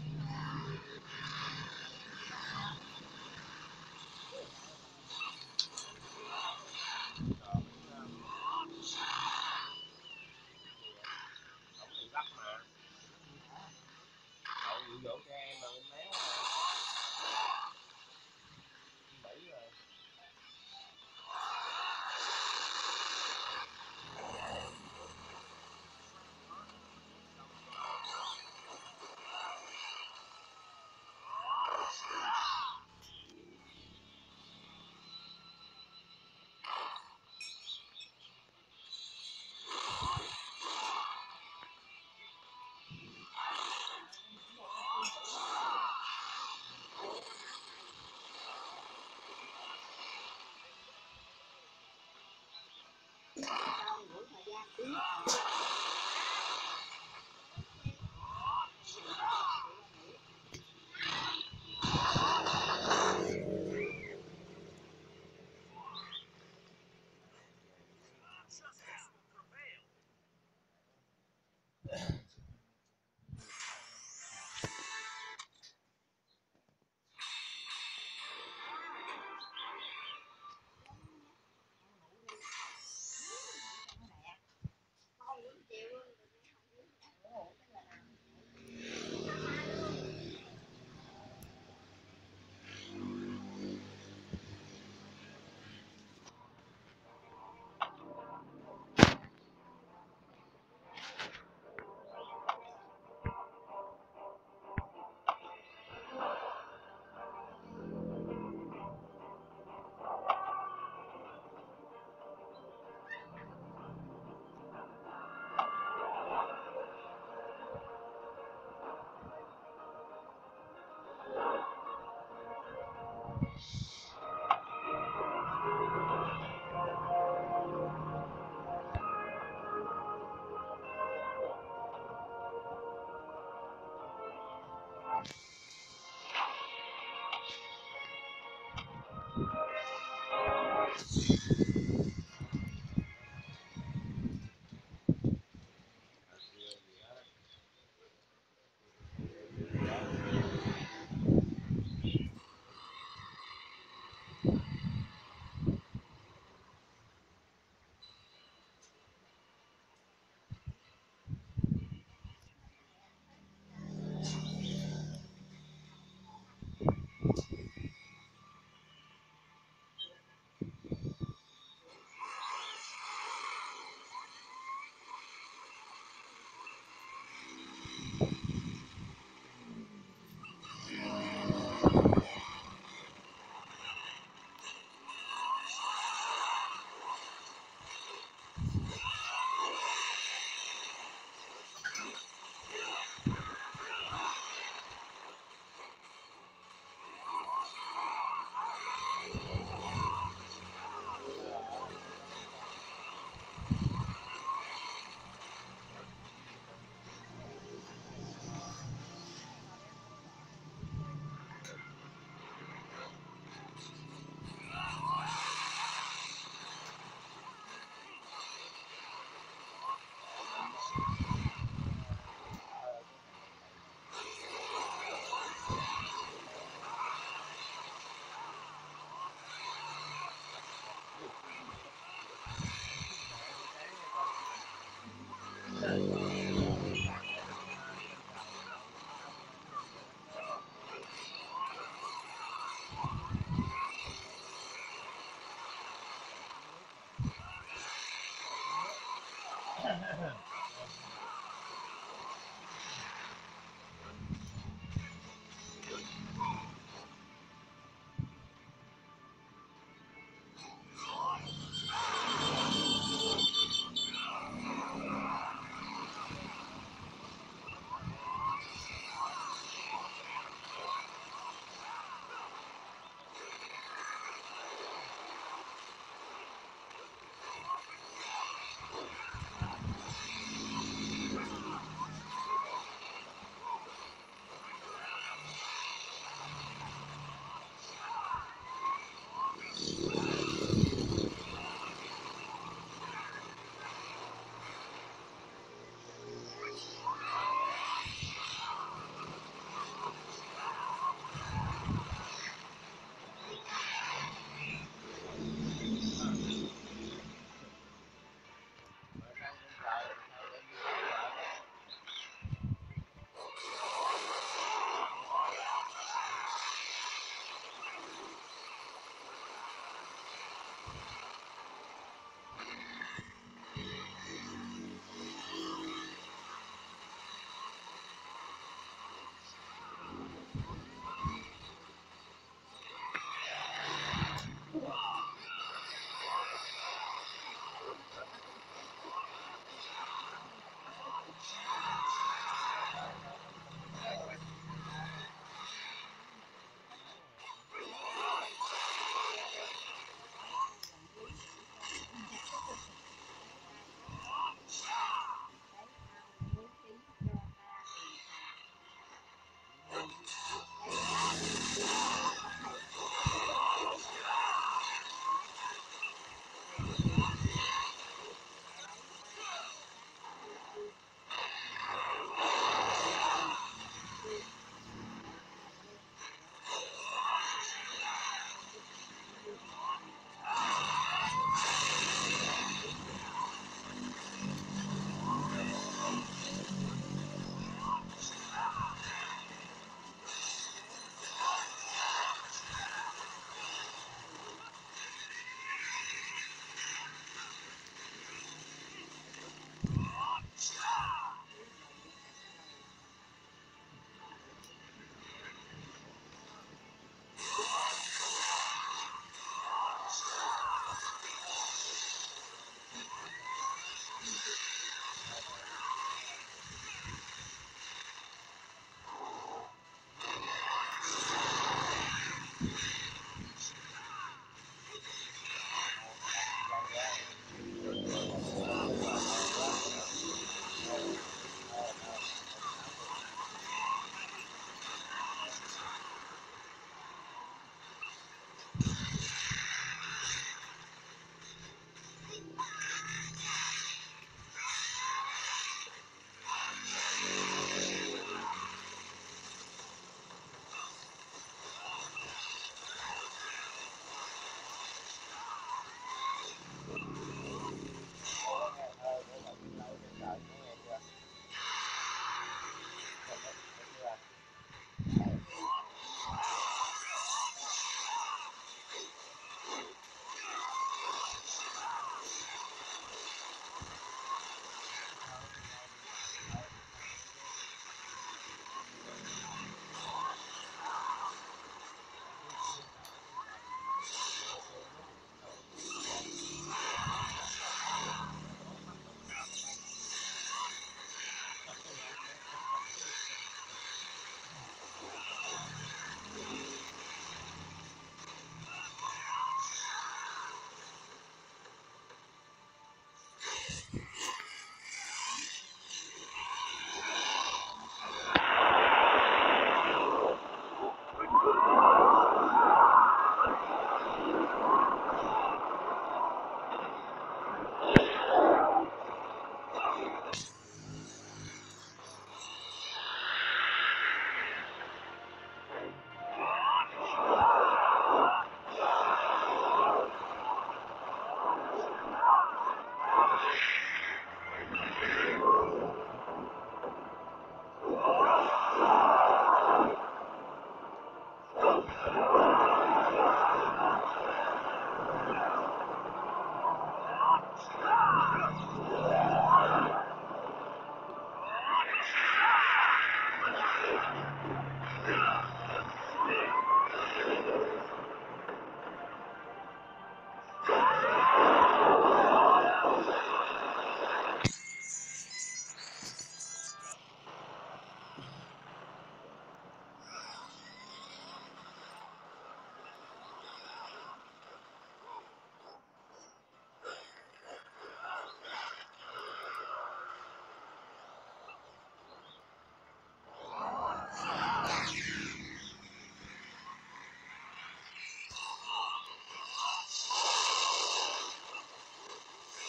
Còn ờ, không bị bắt mà cậu dụ dỗ cho em mà méo mà bẫy rồi.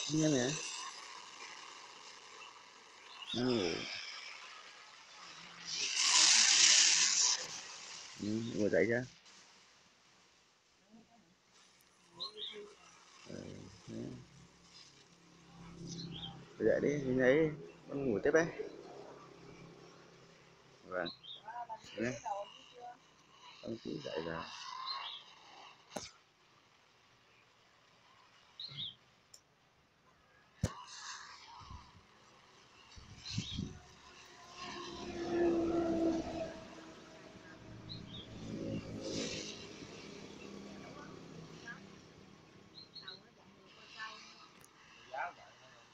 Nghe nè. Ừ. Ừ, ngồi dậy chưa? Ừ. Dậy đi, nhìn thấy con ngủ tiếp đấy. Vâng. Nhé. Con cứ dậy rồi. giáo vậy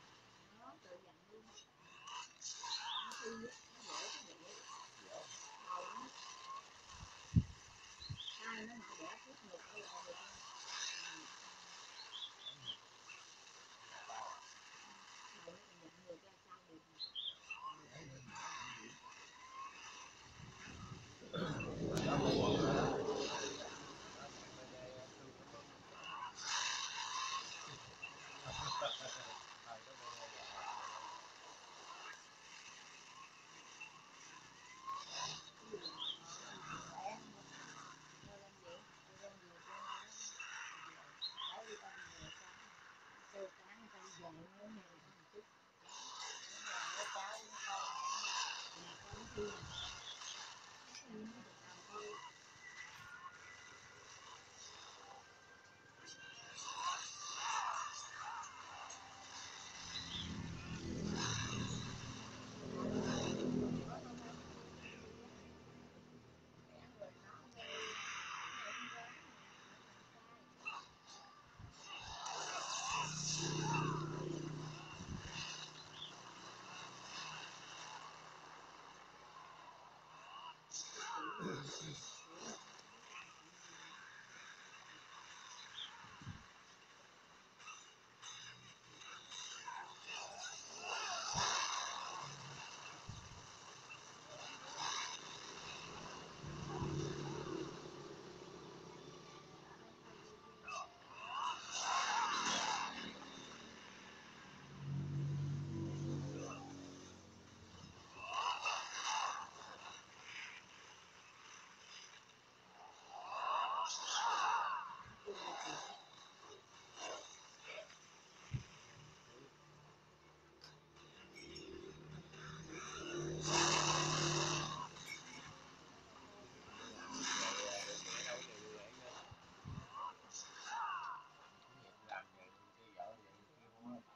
làm vậy cái vợ vậy kia không á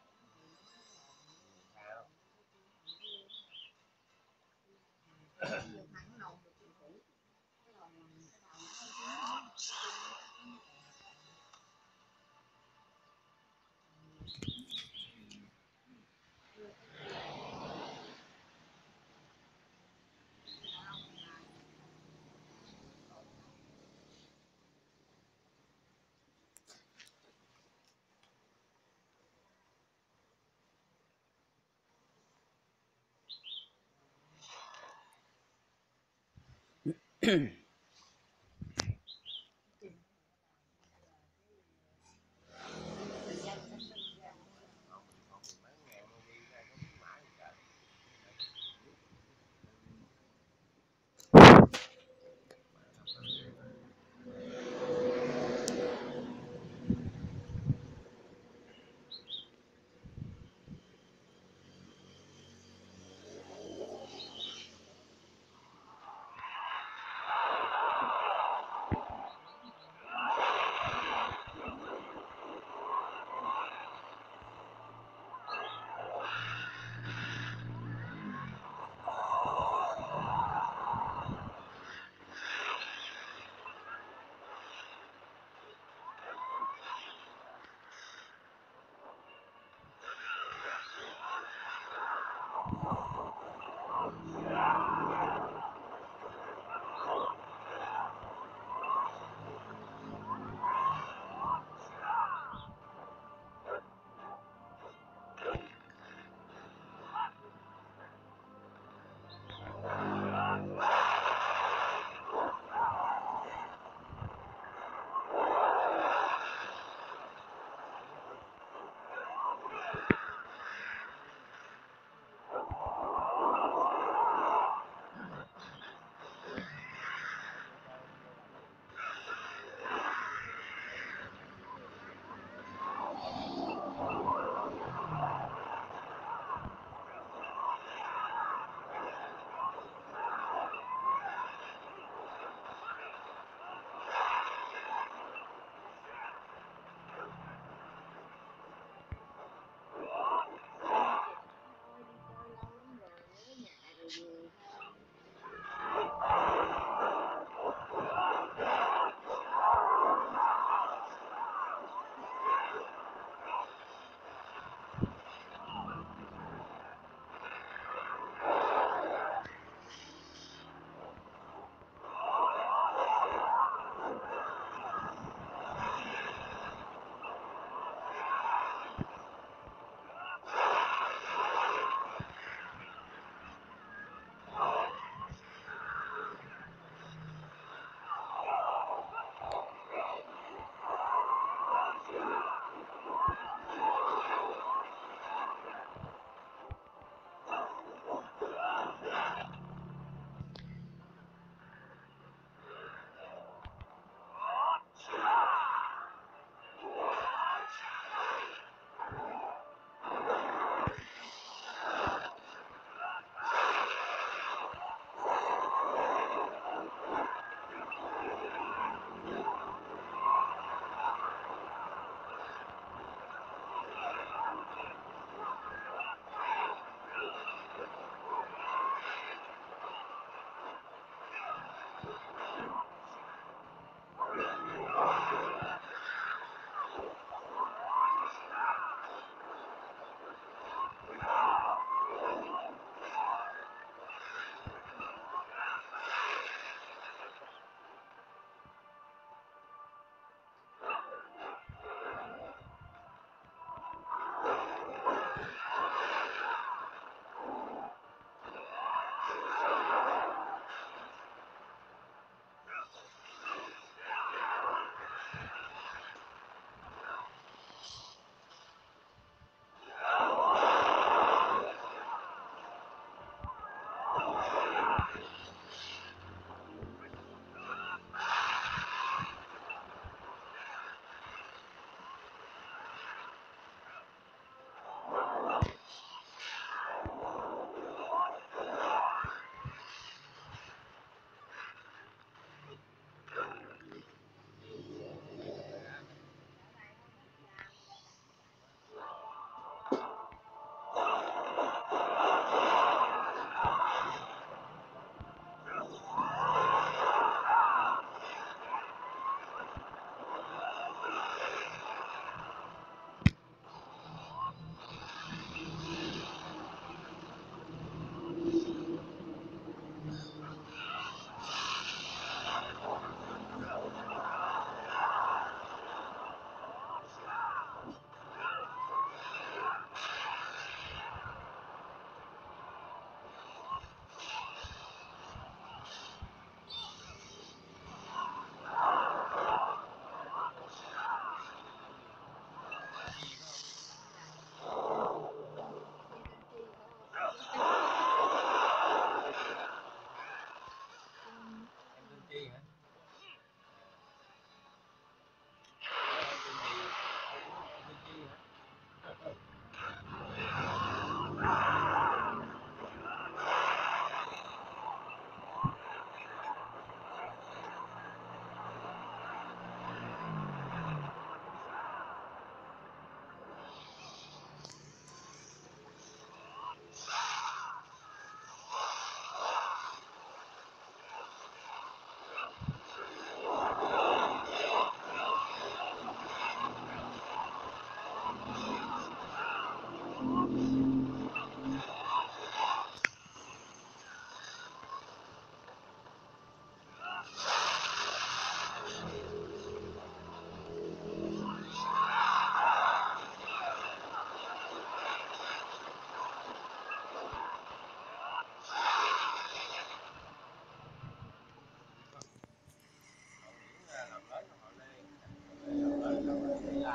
sao mấy ngàn nó đi ra có khuyến mãi gì trời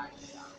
lai